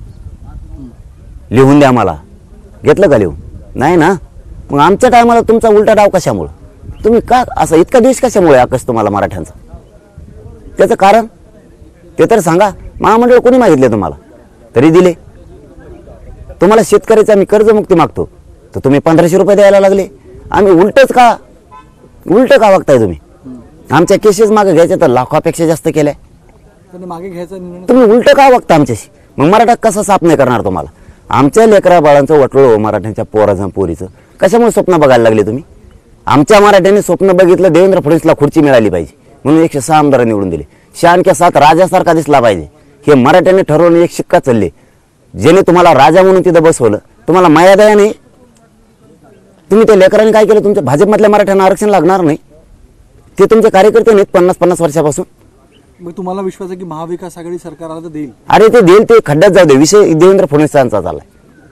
Speaker 2: लिहून द्या मला? घेतलं का लिहून? नाही ना. मग आमच्या टायमाला तुमचा उलटा डाव कशामुळं? तुम्ही का असं इतका द्वेष कशामुळे आकस तुम्हाला मराठ्यांचा? त्याचं कारण ते तर सांगा. महामंडळ कोणी मागितले तुम्हाला? तरी दिले. तुम्हाला शेतकऱ्याचा आम्ही कर्जमुक्ती मागतो तर तुम्ही पंधराशे रुपये द्यायला लागले. आम्ही उलटच का उलट का वागताय तुम्ही? आमच्या केसेस मागे घ्यायच्या तर लाखापेक्षा जास्त केल्या,
Speaker 1: मागे घ्यायचा निर्णय
Speaker 2: तुम्ही उलट का वागता आमच्याशी? मग मराठा कसा साफ नाही करणार तुम्हाला? आमच्या लेकरा बाळांचं वटळ मराठ्यांच्या पोराचं पोरीचं कशामुळे स्वप्न बघायला लागले तुम्ही? आमच्या मराठ्यांनी स्वप्न बघितलं देवेंद्र फडणवीसला खुर्ची मिळाली पाहिजे म्हणून एकशे सहा आमदार निवडून दिले. शहानक्या सात राजासारखा दिसला पाहिजे हे मराठ्यांनी ठरवून एक शिक्का चालले. ज्याने तुम्हाला राजा म्हणून तिथं बसवलं, तुम्हाला मायादया नाही. तुम्ही त्या लेकरांनी काय केलं? तुमच्या भाजपमधल्या मराठ्यांना आरक्षण लागणार नाही, ते तुमचे कार्यकर्ते नाहीत पन्नास पन्नास वर्षापासून.
Speaker 1: मग तुम्हाला विश्वास आहे की महाविकास आघाडी सरकार आलं तर देईल?
Speaker 2: अरे ते देईल, ते खड्ड्यात जाऊ दे. विषय देवेंद्र फडणवीसांचा चाललाय.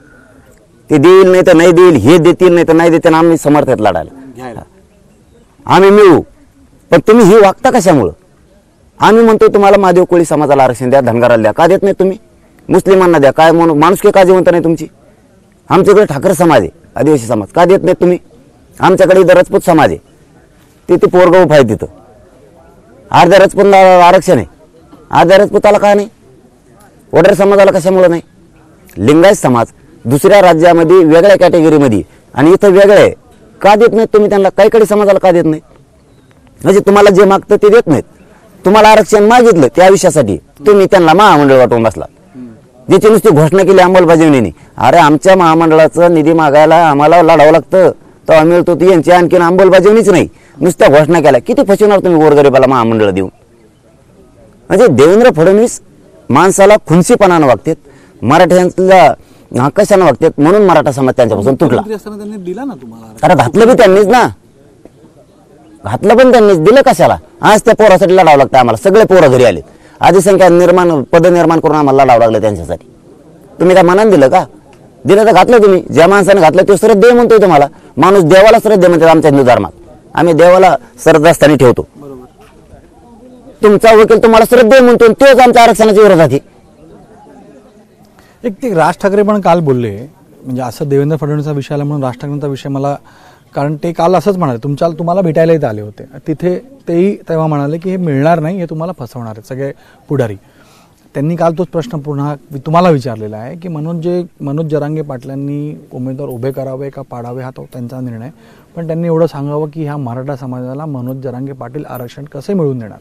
Speaker 2: ते देईल नाही तर नाही देईल, हे देतील नाही तर नाही देतील, आम्ही समर्थ आहेत लढायला. आम्ही मिळू. पण तुम्ही ही वागता कशामुळं? आम्ही म्हणतो तुम्हाला महादेव कोळी समाजाला आरक्षण द्या, धनगराला द्या, का देत नाही तुम्ही? मुस्लिमांना द्या, काय म्हणून माणुसकी का जिवंत नाही तुमची? आमच्याकडे ठाकर समाज आहे, आदिवासी समाज, का देत नाही तुम्ही? आमच्याकडे इथं राजपूत समाज आहे, तिथे पोरगाव उभा आहे, तिथं अर्ध्या राजपूतला आरक्षण आहे, अर्ध्या राजपूताला का नाही? वडर समाजाला कशामुळे नाही? लिंगायत समाज दुसऱ्या राज्यामध्ये वेगळ्या कॅटेगरीमध्ये आणि इथं वेगळं आहे, का देत नाहीत तुम्ही त्यांना? काही समाजाला का देत नाही? म्हणजे तुम्हाला जे मागतं ते देत नाहीत. तुम्हाला आरक्षण मागितलं त्या विषयासाठी तुम्ही त्यांना महामंडळ वाटून बसला, ज्याची नुसती घोषणा केली अंमलबजावणीने. अरे आमच्या महामंडळाचं निधी मागायला आम्हाला लढावं लागतं, तेव्हा मिळतो ती यांची आणखीन अंमलबजावणीच नाही, नुसत्या घोषणा केल्या. किती फसवणार तुम्ही गोरगरिबाला महामंडळ देऊन? म्हणजे देवेंद्र फडणवीस माणसाला खुनसीपणानं वागतात, मराठ्यांना कशानं वागतात, म्हणून मराठा समाज त्यांच्यापासून तुटला.
Speaker 1: त्यांनी दिला ना तुम्हाला?
Speaker 2: अरे घातलं बी त्यांनीच ना, घातलं पण त्यांनीच. दिलं कशाला? आज त्या पोरासाठी लढावं लागतं आम्हाला. सगळे पोरं घरी आलेत, आदिसंख्या निर्माण पद निर्माण करून आम्हाला लढावं लागलं त्यांच्यासाठी. तुम्ही काय मनानं दिलं का? दिलं तर घातलं तुम्ही. ज्या माणसाने घातलं तो सरत दे म्हणतोय तुम्हाला. माणूस देवाला सरत दे म्हणतात आमच्या हिंदू धर्मात. आम्ही देवाला सरतस्थानी ठेवतो. तुमचा वकील तुम्हाला सरत दे म्हणतो, तोच आमच्या आरक्षणाच्या विरोधात आहे.
Speaker 1: एक ते राज ठाकरे पण काल बोलले, म्हणजे असं देवेंद्र फडणवीसचा विषय आला म्हणून राज ठाकरेंचा विषय मला, कारण ते काल असंच म्हणाले, तुमच्या तुम्हाला भेटायला इथे आले होते तिथे, तेही तेव्हा म्हणाले की हे मिळणार नाही, हे तुम्हाला फसवणार आहेत सगळे पुढारी. त्यांनी काल तोच प्रश्न पुन्हा तुम्हाला विचारलेला आहे की मनोज जे मनोज जरांगे पाटलांनी उमेदवार उभे करावे का पाडावे हा तो त्यांचा निर्णय, पण त्यांनी एवढं सांगावं की ह्या मराठा समाजाला मनोज जरांगे पाटील आरक्षण कसे मिळवून देणार?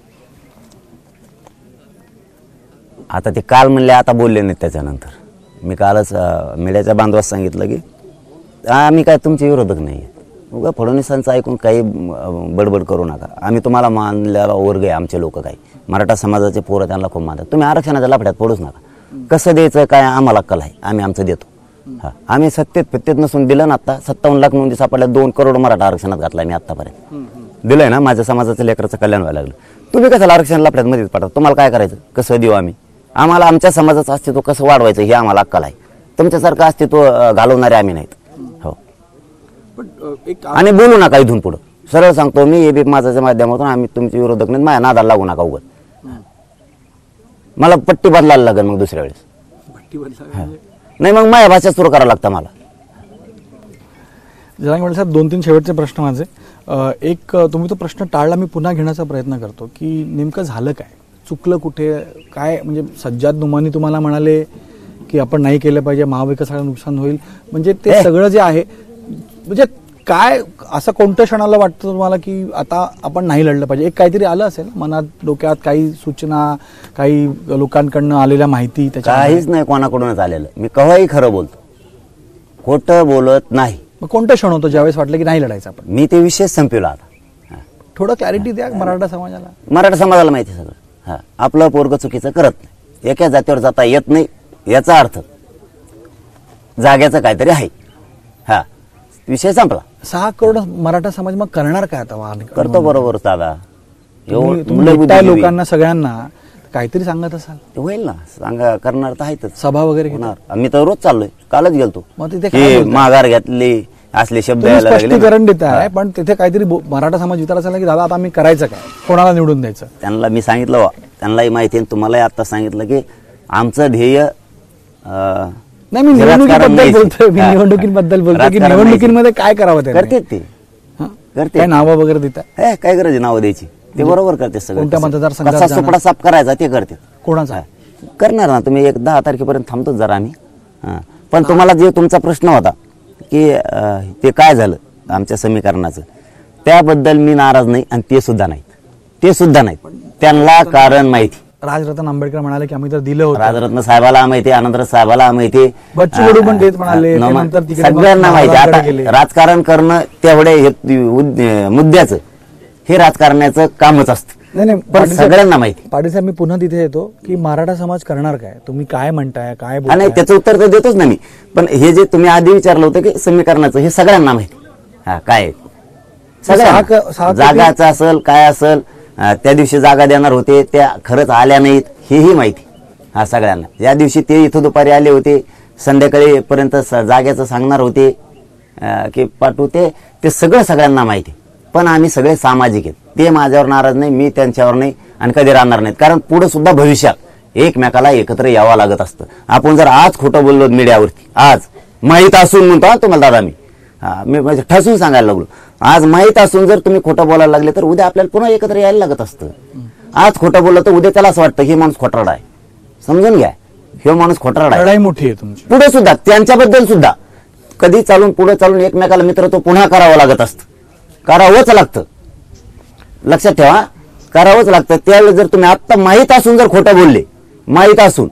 Speaker 2: आता ते काल म्हणले, आता बोलले नाहीत. त्याच्यानंतर मी कालच मीडियाच्या बांधवात सांगितलं की आम्ही काय तुमचे विरोधक नाही आहेत, उगा फडणवीसांचं ऐकून काही बडबड करू नका. आम्ही तुम्हाला मानलेला वर्ग आहे, आमचे लोक काही मराठा समाजाचे पोरं त्यांना खूप मानतात. तुम्ही आरक्षणाच्या लफड्यात पडूच नका. कसं द्यायचं काय आम्हाला कल आहे, आम्ही आमचं देतो. हा, आम्ही सत्तेत फित्तेत नसून दिलं ना. आता सत्तावन्न लाख नोंदी सापडल्या, दोन करोड मराठा आरक्षणात घातला मी आतापर्यंत. दिलंय ना, माझ्या समाजाचं लेकराचं कल्याण व्हायला लागलं. तुम्ही कशाला आरक्षण लफड्यात मध्येच पडता? तुम्हाला काय करायचं? कसं देऊ आम्ही? आम्हाला आमच्या समाजाचं अस्तित्व कसं वाढवायचं हे आम्हाला अक्कल आहे. तुमच्यासारखं अस्तित्व घालवणारे आम्ही नाहीत. हो, आणि बोलू नका इथून पुढं. सरळ सांगतो मी, एबी माझ्याच्या माध्यमातून, आम्ही तुमचे विरोधक नाही. माझ्या नादाला लागू नका उगत. मला पट्टी बदलायला लागेल मग दुसऱ्या वेळेस. नाही मग माझ्या भाषा सुरू करावं लागतं मला.
Speaker 1: जरांगे पाटील साहेब, दोन तीन शेवटचे प्रश्न माझे. अ, एक अ, तुम्ही तो प्रश्न टाळला, मी पुन्हा घेण्याचा प्रयत्न करतो की नेमकं झालं काय, चुकलं कुठे, काय म्हणजे सज्जाद नुमानी तुम्हाला म्हणाले की आपण नाही केलं पाहिजे, महाविकासाला नुकसान होईल, म्हणजे ते
Speaker 2: ए.
Speaker 1: सगळं जे आहे म्हणजे काय असं कोणत्या क्षणाला वाटतं तुम्हाला की आता आपण नाही लढलं पाहिजे? एक काहीतरी आलं असेल मनात, डोक्यात काही सूचना, काही लोकांकडनं आलेल्या माहिती त्याच्या
Speaker 2: काहीच नाही कोणाकडूनच आलेलं. मी केव्हाही खरं बोलतो, खोटं बोलत नाही.
Speaker 1: मग कोणतं क्षण होतं ज्यावेळेस वाटलं की नाही लढायचं आपण?
Speaker 2: मी ते विषय संपवला आता. हा.
Speaker 1: थोडं क्लॅरिटी द्या मराठा समाजाला.
Speaker 2: मराठा समाजाला माहिती आहे सगळं. हा, आपलं पोरग चुकीचं करत नाही, एका जातीवर जाता येत नाही, याचा अर्थ जाग्याचं काहीतरी आहे. हा, विषय संपला.
Speaker 1: सहा करोड मराठा समाज मग करणार काय आता? वाहन
Speaker 2: करतो बरोबर दादा.
Speaker 1: तुम्ही-
Speaker 2: एवढं
Speaker 1: तुम्ही
Speaker 2: मुलं
Speaker 1: भेटताय
Speaker 2: बुद्धिजीवी.
Speaker 1: लोकांना सगळ्यांना, काहीतरी सांगत असाल,
Speaker 2: ते होईल ना, सांगा, करणार तर आहेतच.
Speaker 1: सभा वगैरे घेणार.
Speaker 2: होणार. मी तर रोज चाललोय, कालच गेलतो.
Speaker 1: मग तिथे काय
Speaker 2: की
Speaker 1: बोलताय?
Speaker 2: माघार घेतली असले शब्द
Speaker 1: तुम्ही
Speaker 2: यायला लागले ना.
Speaker 1: स्पष्टीकरण देताय, पण तिथे काहीतरी बो- मराठा समाज विचार असेल ना की दादा आता आम्ही करायचं काय, कोणाला निवडून द्यायचं?
Speaker 2: त्यांना मी सांगितलं वा, त्यांनाही माहिती आहे, तुम्हालाही आता सांगितलं की आमचं ध्येय अं,
Speaker 1: नाही, मी
Speaker 2: हे राजकारण
Speaker 1: निवडणुकीबद्दल
Speaker 2: नाही.
Speaker 1: बोलतोय, मी
Speaker 2: हा.
Speaker 1: निवडणुकीबद्दल बोलतोय की
Speaker 2: राजकारण
Speaker 1: निवडणुकीमध्ये काय करावं
Speaker 2: नाही.
Speaker 1: त्यांनी?
Speaker 2: करतेत ते
Speaker 1: हं?
Speaker 2: करते.
Speaker 1: काय नावं वगैरे देताय?
Speaker 2: हे काय गरज आहे नावं द्यायची? ते बरोबर करते सगळं.
Speaker 1: कोणत्या
Speaker 2: कसं-
Speaker 1: मतदारसंघात
Speaker 2: कसा
Speaker 1: जाणार?
Speaker 2: सुपडा साफ करायचा ते करते.
Speaker 1: कोणाचा?
Speaker 2: करणार ना तुम्ही, एक दहा तारखेपर्यंत थांबतोच जरा आम्ही. हा. पण तुम्हाला जे तुमचा प्रश्न होता की अं, ते काय झालं आमच्या समीकरणाचं, त्याबद्दल मी नाराज नाही आणि ते सुद्धा नाहीत. ते सुद्धा नाहीत. त्यांना कारण माहिती.
Speaker 1: राजरत्न आंबेडकर म्हणाले की आम्ही तर दिलं होतं.
Speaker 2: राजरत्न साहेबाला माहिती, आनंदराव साहेबाला माहिती,
Speaker 1: बच्चू कडू पण तेच म्हणाले, ते
Speaker 2: नमन-
Speaker 1: नंतर तिकडे
Speaker 2: सगळ्यांना माहिती. आता
Speaker 1: महाराजांकडे गेले.
Speaker 2: राजकारण करणं तेवढे हे उद- मुद्द्याचं, हे राजकारण्याचं कामच असतं.
Speaker 1: नाही नाही,
Speaker 2: पण
Speaker 1: पाटील साहेब-
Speaker 2: सगळ्यांना माहिती.
Speaker 1: पाटील साहेब, मी पुन्हा तिथे येतो की मराठा समाज करणार काय, तुम्ही काय म्हणताय, काय
Speaker 2: हा,
Speaker 1: बोलताय?
Speaker 2: नाही त्याचं उत्तर तर देतोच ना मी. पण हे जे तुम्ही आधी विचारलं होतं की समीकरणाचं, हे सगळ्यांना माहिती. हा, काय आहे?
Speaker 1: सहा क- सहा
Speaker 2: सगळ्यांना.
Speaker 1: कोटी-
Speaker 2: जागाचं असेल काय असेल, अं, त्या दिवशी जागा देणार होते, त्या खरंच आल्या नाहीत, हेही माहिती. हा, सगळ्यांना. ज्या दिवशी ते इथं दुपारी आले होते, संध्याकाळी पर्यंत स- जाग्याचं सांगणार होते अं, की पाठवू, ते ते सगळं सगळ्यांना माहिती. पण आम्ही सगळे सामाजिक आहेत. ते माझ्यावर नाराज नाही, मी त्यांच्यावर नाही आणि कधी राहणार नाहीत. कारण पुढे सुद्धा भविष्यात एकमेकाला एकत्र यावं लागत असतं. आपण जर आज खोटं बोललो मीडियावरती, आज माहीत असून म्हणतो हा तुम्हाला दादा मी हा, मी म्हणजे ठसून सांगायला लागलो, आज माहीत असून जर तुम्ही खोटं बोलायला लागले तर उद्या आपल्याला पुन्हा एकत्र यायला लागत असतं. आज खोटं बोललं तर उद्या त्याला असं वाटतं हे माणूस खोटारडा आहे. समजून घ्या, हे माणूस खोटारडा आहे.
Speaker 1: लढाई मोठी आहे तुमची.
Speaker 2: पुढे सुद्धा त्यांच्याबद्दल सुद्धा कधी चालून पुढे चालून एकमेकाला मित्रत्व पुन्हा करावं लागत असतं. करावंच लागतं. लक्षात ठेवा, करावंच लागतं. त्यावेळेस जर तुम्ही आत्ता माहीत असून जर खोटं बोलले, माहीत असून,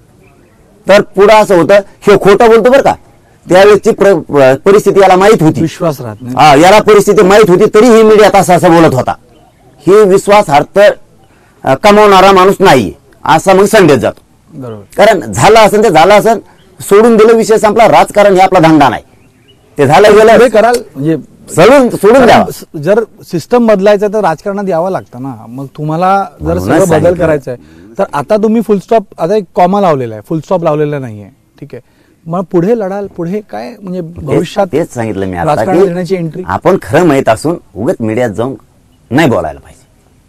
Speaker 2: तर पुढं असं होतं हे खोटं बोलतो बरं का, त्यावेळेसची प्र- परिस्थिती याला माहीत होती.
Speaker 1: विश्वास राहत नाही.
Speaker 2: हा, याला परिस्थिती माहीत होती तरी ही मीडिया असं असं बोलत होता. ही विश्वासार्थ अं, कमावणारा माणूस नाहीये असा मग संदेश जातो.
Speaker 1: बरोबर.
Speaker 2: कारण झालं असेल ते झालं असेल, सोडून दिलं, विषय संपला. राजकारण हे आपला धंदा नाही. ते झालं
Speaker 1: पुढे
Speaker 2: गेलं,
Speaker 1: कराल म्हणजे
Speaker 2: सोडून सोडून द्यावा.
Speaker 1: कारण जर सिस्टम बदलायचं तर राजकारणात यावं लागतं ना. मग तुम्हाला जर
Speaker 2: म्हणूनच
Speaker 1: सगळं बदल
Speaker 2: सांगितलं.
Speaker 1: करायचा आहे तर आता तुम्ही फुलस्टॉप, आता एक कॉमा लावलेला आहे, फुलस्टॉप लावलेला नाहीये, ठीक आहे. मग पुढे लढाल, पुढे काय म्हणजे भविष्यात
Speaker 2: तेच सांगितलं मी आता
Speaker 1: राजकारणात येण्याची
Speaker 2: की
Speaker 1: एंट्री.
Speaker 2: आपण खरं माहीत असून उगत मीडियात जाऊन नाही बोलायला पाहिजे.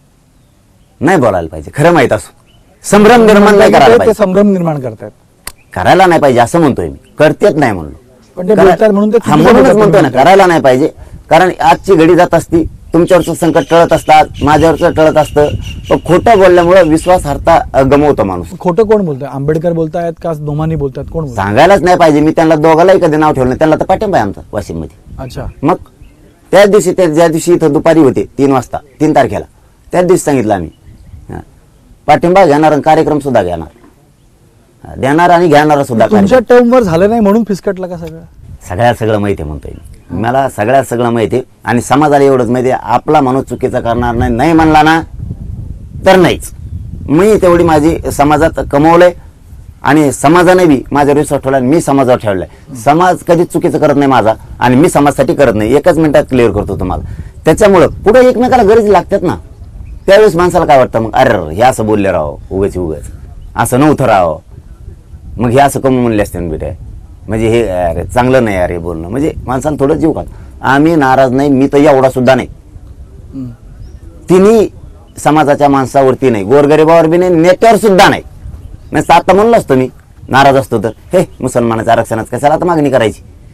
Speaker 2: नाही बोलायला पाहिजे. खरं माहीत असून संभ्रम निर्माण नाही करायला
Speaker 1: ते
Speaker 2: पाहिजे.
Speaker 1: संभ्रम निर्माण करतायत.
Speaker 2: करायला नाही पाहिजे असं म्हणतोय मी, करतेच नाही म्हणलो.
Speaker 1: पण ते बोलतात म्हणून ते
Speaker 2: हा,
Speaker 1: चुकीचं
Speaker 2: म्हणूनच
Speaker 1: बोलतात
Speaker 2: म्हणतोय ना,
Speaker 1: तुम्ही.
Speaker 2: करायला नाही पाहिजे. कारण आजची घडी जात असती, तुमच्यावरचं संकट टळत असतात, माझ्यावरचं टळत असतं. पण खोटं बोलल्यामुळे विश्वासार्हता अं, गमावतो माणूस.
Speaker 1: खोटं कोण बोलतोय? आंबेडकर बोलतायत का दोमानी बोलतायत? कोण बोलतोय?
Speaker 2: सांगायलाच नाही पाहिजे. मी त्यांना दोघालाही कधी नाव ठेवलं नाही. त्यांना तर पाठिंबा आहे आमचा वाशिम मध्ये.
Speaker 1: अच्छा.
Speaker 2: मग त्याच दिवशी त्या ज्या दिवशी इथं दुपारी होते तीन वाजता तीन तारखेला, त्याच दिवशी सांगितलं आम्ही हा, पाठिंबा घेणार आणि कार्यक्रम सुद्धा घेणार, हा, देणार आणि घेणार सुद्धा
Speaker 1: तुमच्या
Speaker 2: कार्यक्रम.
Speaker 1: टर्मवर झालं नाही म्हणून फिसकटलं का सगळं?
Speaker 2: सगळ्यात सगळं माहिती आहे म्हणतोय मी. मला सगळ्यात सगळं माहिती आहे आणि समाजाला एवढंच माहिती आहे, आपला माणूस चुकीचा करणार नाही. नाही म्हणला ना तर नाहीच. मी तेवढी माझी समाजात कमवलंय आणि समाजाने बी माझ्यावर विश्वास ठेवला, मी समाजावर ठेवलाय. समाज कधीच चुकीचं करत नाही माझा आणि मी समाजासाठी करत नाही. एकच मिनिटात क्लिअर करतो तुम्हाला. त्याच्यामुळं पुढे एकमेकाला गरज लागतात ना, त्यावेळेस माणसाला काय वाटतं, मग अरे हे असं बोलले राहो, उगाच उगाच असं नव्हतं राहो, मग हे असं कमी म्हणले असते ना बेटा, म्हणजे हे अरे चांगलं नाही अरे बोलणं, म्हणजे माणसाला थोडं जीव का. आम्ही नाराज नाही, मी तर एवढा सुद्धा नाही. तिन्ही समाजाच्या माणसावरती नाही, गोरगरिबावर बी नाही, नेत्यावर सुद्धा नाही. नाही आता म्हणलं असतं मी नाराज असतो तर, हे मुसलमानाच्या आरक्षणाचं कशाला आता मागणी करायची.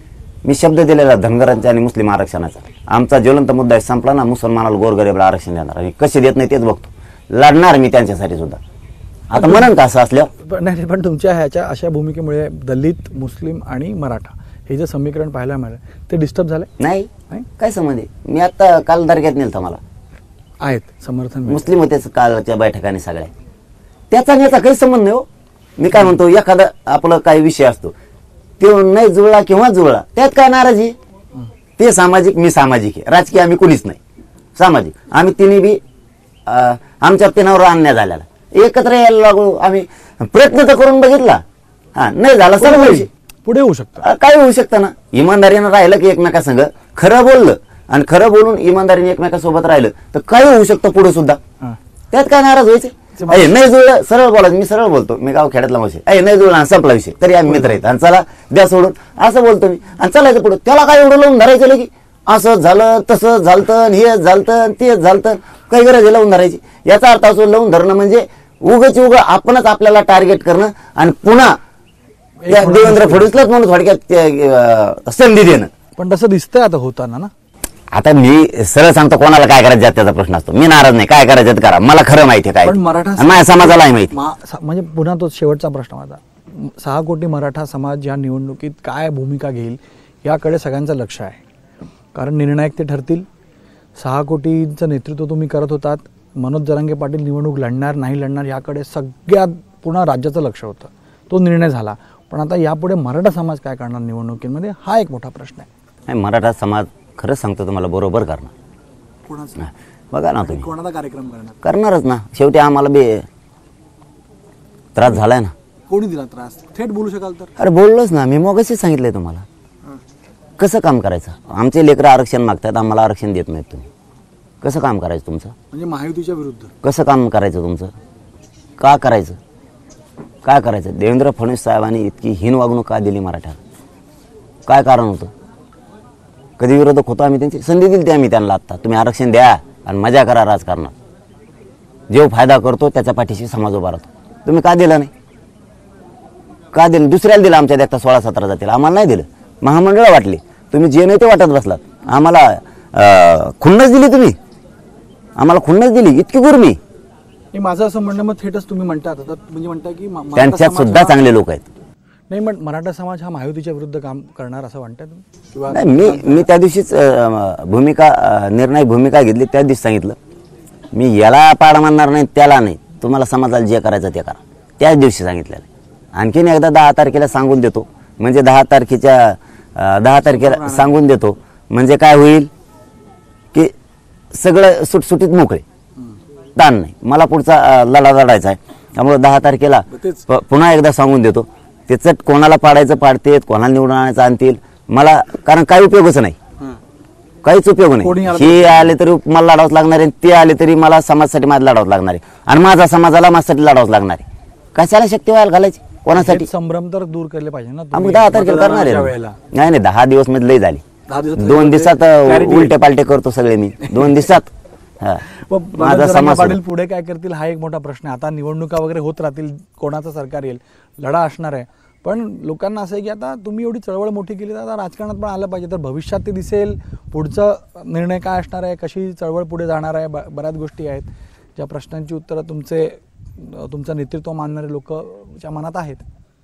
Speaker 2: मी शब्द दिलेला धनगरांचा आणि मुस्लिम आरक्षणाचा. आमचा ज्वलंत मुद्दा संपला ना, मुसलमानाला गोरगरीबला आरक्षण देणार आणि कसे देत नाही तेच बघतो. लढणार मी त्यांच्यासाठी सुद्धा. आता म्हणून का असं असल्यावर
Speaker 1: पण नाही पण तुमच्या ह्याच्या अशा भूमिकेमुळे दलित, मुस्लिम आणि मराठा हे जे समीकरण पाहायला मिळालं ते डिस्टर्ब झालं
Speaker 2: नाही. काय संबंध आहे? मी आता काल दर्ग्यात नेलतं मला,
Speaker 1: आहेत समर्थन मिळतं.
Speaker 2: मुस्लिम होतेच कालच्या बैठकाने सगळ्या. त्याचा आणि याचा काही संबंध नाही हो. मी काय म्हणतो, एखादा आपला काही विषय असतो तो नाही जुळला किंवा जुळला त्यात काय नाराजी. ते सामाजिक, मी सामाजिक आहे. राजकीय आम्ही कुणीच नाही. सामाजिक आम्ही तिन्ही बी अं, आमच्या तिनावर अन्याय झालेला. एकत्र यायला लागलो आम्ही, प्रयत्न तर करून बघितला, हा नाही झाला सर्व विषय.
Speaker 1: पुढे होऊ शकतं,
Speaker 2: काय होऊ शकतं ना. इमानदारीनं राहिलं की एकमेकासंग खरं बोललं आणि खरं बोलून इमानदारीने एकमेकासोबत राहिलं तर काय होऊ शकतं पुढे सुद्धा. त्यात काय नाराज व्हायचे. अरे नाही जुळलं, सरळ बोलायचं. मी सरळ बोलतो. मी गाव खेड्यातला मावशी, अरे नाही जुळला संपला विषय, तरी आम्ही मित्र आहेत आणि चला द्या सोडून असं बोलतो मी आणि चालायचं पुढे. त्याला काय एवढं लावून धरायचं की असं झालं तसं झालतं, हे झालतं तेच झालतं, काही गरज आहे लावून धरायची. याचा अर्थ असं लावून धरणं म्हणजे उगच उग आपणच आपल्याला टार्गेट करणं आणि पुन्हा देवेंद्र फडणवीसलाच म्हणून थोडक्यात संधी देणं.
Speaker 1: पण तसं दिसतंय आता होताना ना.
Speaker 2: आता मी सरळ सांगतो, कोणाला काय करायचं त्याचा प्रश्न असतो. मी नाराज नाही, काय करायचं करा, मला खरं माहिती आहे काय.
Speaker 1: पण मराठा
Speaker 2: आणि माझ्या समाजालाही माहिती.
Speaker 1: म्हणजे पुन्हा तो शेवटचा प्रश्न माझा, सहा कोटी मराठा समाज या निवडणुकीत काय भूमिका घेईल याकडे सगळ्यांचं लक्ष आहे. कारण निर्णायक ते ठरतील. सहा कोटीचं नेतृत्व तुम्ही करत होतात. मनोज जरांगे पाटील निवडणूक लढणार नाही लढणार याकडे सगळ्यात पुन्हा राज्याचं लक्ष होतं. तो निर्णय झाला. पण आता यापुढे मराठा समाज काय करणार निवडणुकीमध्ये हा एक मोठा प्रश्न आहे.
Speaker 2: मराठा समाज खरंच सांगतो तुम्हाला बरोबर करणार.
Speaker 1: कोणाचा
Speaker 2: बघा ना तुम्ही,
Speaker 1: कोणाचा कार्यक्रम करणार
Speaker 2: करणारच ना. शेवटी आम्हाला बी त्रास झालाय ना.
Speaker 1: कोणी दिला त्रास थेट बोलू शकाल तर.
Speaker 2: अरे बोललोच ना मी, मगाशीच सांगितलंय तुम्हाला कसं काम करायचं. आमचे लेकरं आरक्षण मागतात, आम्हाला आरक्षण देत नाहीत. तुम्ही कसं काम करायचं तुमचं?
Speaker 1: म्हणजे महायुतीच्या विरुद्ध
Speaker 2: कसं काम करायचं तुमचं? का करायचं? काय करायचं? देवेंद्र फडणवीस साहेबांनी इतकी हीन वागणूक का दिली मराठ्याला? काय कारण होतं? कधी विरोधक होतो आम्ही? त्यांची संधी दिली ती आम्ही त्यांना. आत्ता तुम्ही आरक्षण द्या आणि मजा करा राजकारणात. जो फायदा करतो त्याच्या पाठीशी समाज उभा राहतो. तुम्ही का दिला नाही? का दिलं? दुसऱ्याला दिलं. आमच्या देखता सोळा सतरा जातील, आम्हाला नाही दिलं. महामंडळ वाटली, तुम्ही जे नाही ते वाटत बसलात. आम्हाला खुन्नस दिली, तुम्ही आम्हाला खुन्नस दिली. इतकी गुरमी.
Speaker 1: माझं असं म्हणणं, मग थेटच तुम्ही म्हणतात म्हणजे म्हणताय की
Speaker 2: त्यांच्यात सुद्धा चांगले लोक आहेत.
Speaker 1: नाही पण मराठा समाज हा महायुतीच्या विरुद्ध काम करणार असं म्हणताय तुम्ही?
Speaker 2: नाही, मी मी त्या दिवशीच भूमिका निर्णय भूमिका घेतली. त्या दिवशी सांगितलं मी याला पाड मानणार नाही, त्याला नाही, तुम्हाला समाजाला जे करायचं ते करा. त्याच दिवशी सांगितलेलं. आणखीन एकदा दहा तारखेला सांगून देतो. म्हणजे दहा तारखेच्या दहा तारखेला सांगून देतो म्हणजे काय होईल की सगळं सुटसुटीत मोकळे, ताण नाही. मला पुढचा लढा लढायचा आहे. त्यामुळे दहा तारखेला पुन्हा एकदा सांगून देतो. ते चट कोणाला पाडायचं पाडतेत, कोणाला निवडून आणायचं आणतील मला, कारण काही उपयोगच नाही. काहीच उपयोग नाही. हे आले तरी मला लढावंच लागणार आहे, ते आले तरी मला समाजासाठी माझं लढावंच लागणार आहे आणि माझा समाजाला माझ्यासाठी लढावंच लागणार आहे. कशाला शक्ती व्हायला घालायची कोणासाठी?
Speaker 1: संभ्रम तर दूर केले पाहिजे ना.
Speaker 2: आम्ही दहा तारखेला करणार आहे. नाही नाही, दहा दिवस मध्ये लई झाली. दोन दिवसात उलटे पालटे करतो सगळे मी. दोन दिवसात
Speaker 1: माझा समाज पाटील पुढे काय करतील हा एक मोठा प्रश्न आहे. आता निवडणुका वगैरे होत राहतील, कोणाचं सरकार येईल, लढा असणार आहे. पण लोकांना असं आहे की आता तुम्ही एवढी चळवळ मोठी केली तर आता राजकारणात पण आलं पाहिजे. तर भविष्यात ते दिसेल पुढचा निर्णय काय असणार आहे, कशी चळवळ पुढे जाणार आहे. बऱ्याच गोष्टी आहेत ज्या प्रश्नांची उत्तरं तुमचे तुमचं नेतृत्व मानणारे लोकच्या मनात आहेत.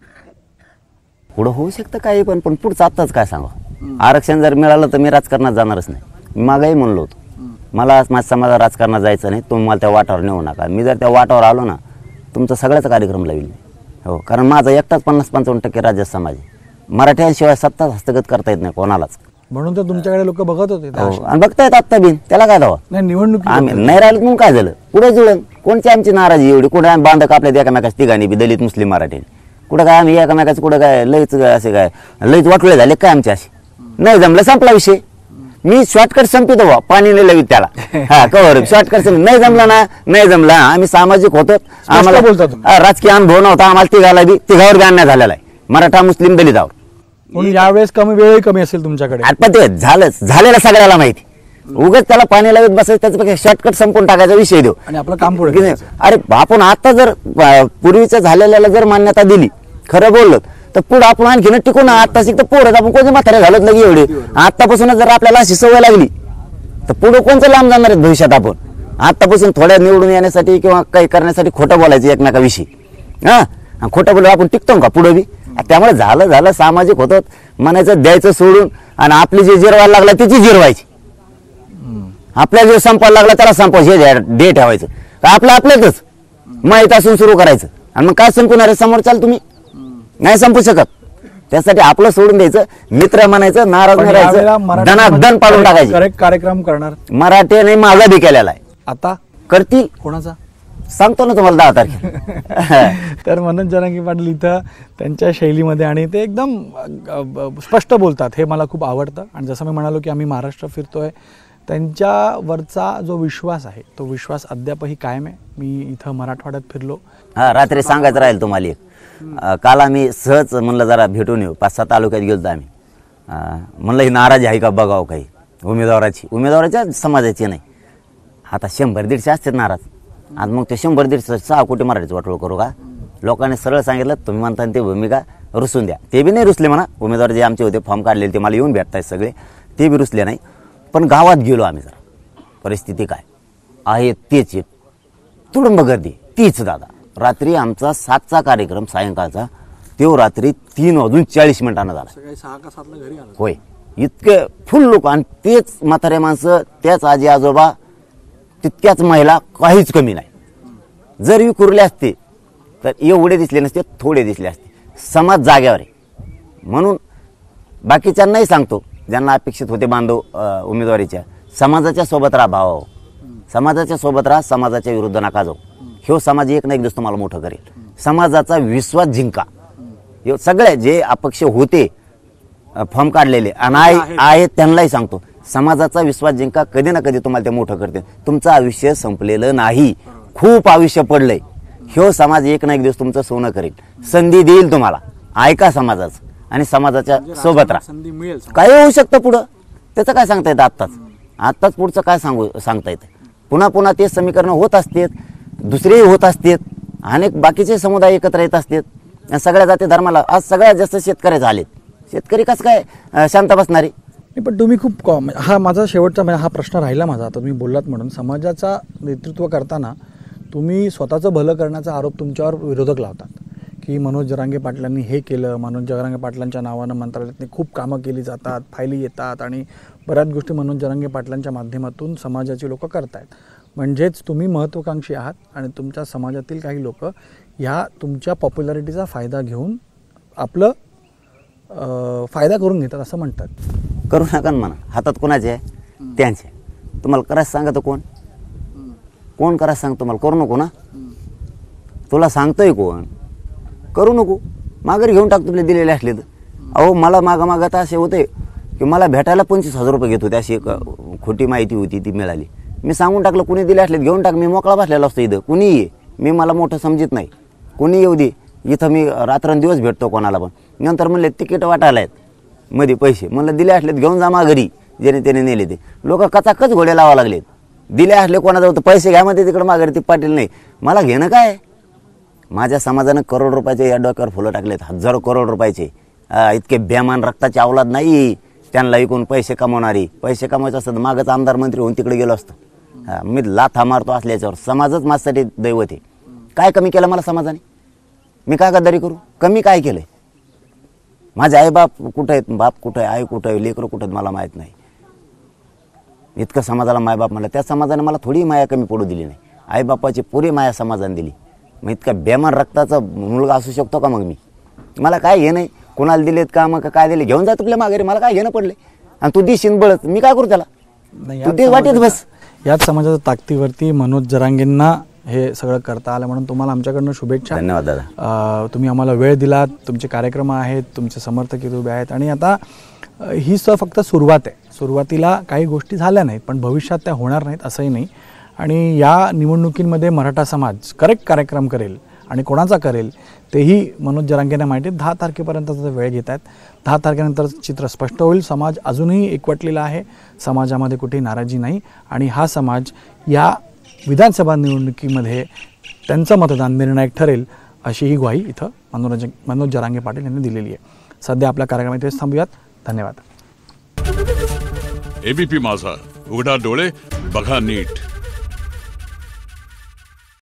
Speaker 2: पुढं होऊ शकतं काही पण पण पुढचं आत्ताच काय सांगा. आरक्षण जर मिळालं तर मी राजकारणात जाणारच नाही. मी मागाही म्हणलो होतो मला माझ्या समाजा राजकारणात जायचं नाही, तुम्ही मला त्या वाटावर नेऊ नका. मी जर त्या वाटावर आलो ना तुमचा सगळ्याचा कार्यक्रम लावेल. हो, कारण माझा एकटाच पन्नास पंचावन्न टक्के राज्य समाज आहे. मराठ्यांशिवाय सत्ता हस्तगत करता येत नाही कोणालाच.
Speaker 1: म्हणून तर तुमच्याकडे लोक बघत होते
Speaker 2: आणि बघतायत आत्ता बिन. त्याला काय दावा
Speaker 1: नाही निवडणूक
Speaker 2: आम्ही नाही राहिलं म्हणून काय झालं? पुढे जुळलं. कोणची आमची नाराजी एवढी? कुठे आम्ही बांधक आपल्या एकामेकाच तिघांनी बी दलित मुस्लिम मराठी कुठं काय आम्ही एकामेकाच कुठं काय लईच असे काय लईच वाटले झाले काय आमचे असे? नाही जमलं, संपला विषय. मी शॉर्टकट संपितो बा, पाणी नाही लावित त्याला. हा कवर शॉर्टकट संप नाही जमला ना, नाही जमला. आम्ही सामाजिक होतो, आम्हाला राजकीय अनुभव नव्हता. आम्हाला तिघाला बी तिघावर बी अन्याय झालेला आहे, मराठा मुस्लिम दलितावर.
Speaker 1: म्हणून यावेळेस कमी वेळही कमी असेल तुमच्याकडे.
Speaker 2: पण ते झालंच, झालेलं सगळ्याला माहिती. उगाच त्याला पाणी लावत बसायचं, त्याच्यापेक्षा शॉर्टकट संपून टाकायचा विषय देऊ
Speaker 1: आणि आपलं काम पुढे.
Speaker 2: अरे आपण आता जर पूर्वीच्या झालेल्याला जर मान्यता दिली, खरं बोललो तर पुढे आपण आणखीन टिकून आता शिकत पोरच आपण कोणते म्हातारे घालत नाही एवढे आतापासूनच जर आपल्याला अशी सवय लागली तर पुढे कोणतं लांब जाणार आहेत भविष्यात. आपण आतापासून थोड्या निवडून येण्यासाठी किंवा काही करण्यासाठी खोटं बोलायचं एकमेकाविषयी. हा खोटं बोलून आपण टिकतो का पुढे बी. त्यामुळे झालं झालं सामाजिक होतं म्हणायचं द्यायचं सोडून आणि आपली जे जिरवायला लागला त्याची जिरवायची. आपल्याला जो संपायला लागला त्याला संपायचं हे डे ठेवायचं आपलं आपल्यातच माहीत असून सुरू करायचं. आणि मग काय संपवणार आहे समोर चाल तुम्ही नाही संपू शकत. त्यासाठी आपलं सोडून द्यायचं मित्र म्हणायचं नाराज नाही राहायचं दनादन पाडून टाकायचं.
Speaker 1: करेक्ट कार्यक्रम करणार
Speaker 2: मराठीने माझा बी केलेला आहे
Speaker 1: आता
Speaker 2: करतील
Speaker 1: कोणाचा
Speaker 2: सांगतो ना तुम्हाला दहा तारखेला.
Speaker 1: तर मनोज जरांगे पाटील इथं त्यांच्या शैलीमध्ये आणि ते एकदम स्पष्ट बोलतात हे मला खूप आवडतं. आणि जसं मी म्हणालो की आम्ही महाराष्ट्र फिरतोय त्यांच्यावरचा जो विश्वास आहे तो विश्वास अद्यापही कायम आहे. मी इथं मराठवाड्यात फिरलो.
Speaker 2: हा रात्री सांगायचं राहील तुम्हाला एक काल आम्ही सहज म्हणलं जरा भेटून येऊ पाच सहा तालुक्यात गेलो आम्ही. म्हणलं ही नाराजी आहे का बघावं काही उमेदवाराची उमेदवाराच्या समाजाची नाही. आता शंभर दीडशे असतात नाराज. आज मग ते शंभर दीडशे सहा कोटी मराठीचं वाटोळ करू का. लोकांनी सरळ सांगितलं तुम्ही म्हणता ते भूमिका रुसून द्या. ते बी नाही रुसले म्हणा उमेदवार जे आमचे होते फॉर्म काढलेले ते मला येऊन भेटतायत सगळे ते बी रुसले नाही. पण गावात गेलो आम्ही जरा परिस्थिती काय आहे तेच तुडुंब गर्दी तीच दादा. रात्री आमचा सातचा कार्यक्रम सायंकाळचा तो रात्री तीन वाजून चाळीस मिनिटांना झाला.
Speaker 1: सहा का सातला घरी आला
Speaker 2: होय इतके फुल लोक आणि तेच म्हातारे माणसं त्याच आजी आजोबा तितक्याच महिला काहीच कमी नाही. जर विखुरले असते तर एवढे दिसले नसते थोडे दिसले असते. समाज जाग्यावर आहे म्हणून बाकीच्यांनाही सांगतो ज्यांना अपेक्षित होते बांधव उमेदवारीच्या समाजाच्या सोबत राहा भाव समाजाच्या सोबत राहा समाजाच्या विरुद्ध नका जाऊ. ह्यो समाज एक ना एक दिवस तुम्हाला मोठं करेल. समाजाचा विश्वास जिंका. हे सगळे जे अपक्ष होते फॉर्म काढलेले आणि आहेत त्यांनाही सांगतो समाजाचा विश्वास जिंका कधी ना कधी तुम्हाला ते मोठं करते. तुमचं आयुष्य संपलेलं नाही खूप आयुष्य पडलंय. ह्यो समाज एक ना एक दिवस तुमचं सोनं करेल संधी देईल तुम्हाला. ऐका समाजाचं आणि समाजाच्या सोबत राहा.
Speaker 1: संधी मिळेल
Speaker 2: काय होऊ शकतं पुढं त्याचं काय सांगता येतं आत्ताच आत्ताच पुढचं काय सांगू सांगता येतं. पुन्हा पुन्हा ते समीकरण होत असतात दुसरेही होत असतात अनेक बाकीचे समुदाय एकत्र येत असतात सगळ्या जाती धर्माला. आज सगळ्यात जास्त शेतकरी झालेत. शेतकरी कसं काय शांत बसणारे.
Speaker 1: पण तुम्ही खूप कॉम हा माझा शेवटचा म्हणजे हा प्रश्न राहिला माझा आता तुम्ही बोललात म्हणून समाजाचा नेतृत्व करताना तुम्ही स्वतःचं भलं करण्याचा आरोप तुमच्यावर विरोधक लावतात की मनोज जरांगे पाटलांनी हे केलं. मनोज जरांगे पाटलांच्या नावानं मंत्रालयातनी खूप कामं केली जातात फायली येतात आणि बऱ्याच गोष्टी मनोज जरांगे पाटलांच्या माध्यमातून समाजाची लोक करतायत. म्हणजेच तुम्ही महत्त्वाकांक्षी आहात आणि तुमच्या समाजातील काही लोक ह्या तुमच्या पॉप्युलॅरिटीचा फायदा घेऊन आपलं फायदा करून घेतात असं म्हणतात.
Speaker 2: करू नका म्हणा हातात कोणाचे आहे त्यांचे तुम्हाला करायचं सांगा तर कोण कोण करायचं सांग तुम्हाला करू नको ना. तुला सांगतोय कोण करू नको माघारी घेऊन टाक तुला दिलेले असले तर. अहो मला मागा मागा तर असे होते की मला भेटायला पंचवीस हजार रुपये घेत होते अशी एक खोटी माहिती होती ती मिळाली. मी सांगून टाकलं कुणी दिले असले घेऊन टाक मी मोकळा बसलेला असतो इथं कुणी ये मी मला मोठं समजित नाही कुणी येऊ दे इथं मी रात्रंदिवस भेटतो कोणाला पण. नंतर म्हणले तिकीट वाटायला आहेत मध्ये पैसे म्हणलं दिले असलेत घेऊन जा घरी ज्याने त्याने नेले ते लोक कचाकच घोडे लावा लागलेत. दिले असले कोणाजवळ तर पैसे घ्या मध्ये तिकडे माघारी ती पाटील नाही मला घेणं काय. माझ्या समाजानं करोड रुपयाचे या डोक्यावर फुलं टाकलेत हजारो करोड रुपयाचे. इतके बेमान रक्ताची अवलाद नाही त्यांना ऐकून पैसे कमवणारी. पैसे कमवायचं असतं तर मागच आमदार मंत्री होऊन तिकडे गेलो असतो. मी लाथा मारतो असल्याच्यावर समाजच माझ्यासाठी दैवत आहे. काय कमी केलं मला समाजाने मी काय गद्दारी करू कमी काय केलंय. माझे आई बाप कुठं आहेत बाप कुठं आहे आई कुठं आहे लेकरं कुठं आहेत मला माहीत नाही. इतकं समाजाला मायबाप म्हणलं त्या समाजाने मला थोडी माया कमी पडू दिली नाही. आईबापाची पुरी माया समाजाने दिली. मग इतका बेमान रक्ताचा मुलगा असू शकतो का मग मी. मला काय हे नाही कोणाला दिलेत का मग काय दिले घेऊन जा तुला माघारी मला काय घेणं पडले आणि तू दिशीन बळत मी काय करू त्याला तू ते वाटेत बस.
Speaker 1: याच समाजाच्या ताकदीवरती मनोज जरांगेंना हे सगळं करता आलं म्हणून तुम्हाला आमच्याकडनं शुभेच्छा.
Speaker 2: धन्यवाद दादा.
Speaker 1: तुम्ही आम्हाला वेळ दिलात तुमचे कार्यक्रम आहेत तुमचे समर्थक इथे उभे आहेत आणि आता ही स फक्त सुरुवात आहे. सुरुवातीला काही गोष्टी झाल्या नाहीत पण भविष्यात त्या होणार नाहीत असंही नाही. आणि या निवडणुकींमध्ये मराठा समाज करेक्ट कार्यक्रम करेल आणि कोणाचा करेल तेही मनोज जरांगेंना माहिती. दहा तारखेपर्यंतचा वेळ घेत आहेत. दहा तारखेनंतर चित्र स्पष्ट होईल. समाज अजूनही एकवटलेला आहे. समाजामध्ये कुठेही नाराजी नाही आणि हा समाज या विधानसभा निवडणुकीमध्ये त्यांचं मतदान निर्णायक ठरेल अशी ही ग्वाही इथं मनोरंजन मनोज जरांगे पाटील यांनी दिलेली आहे. सध्या आपल्या कार्यक्रमात इथेच थांबूयात. धन्यवाद.
Speaker 3: एबीपी माझा, उघडा डोळे बघा नीट.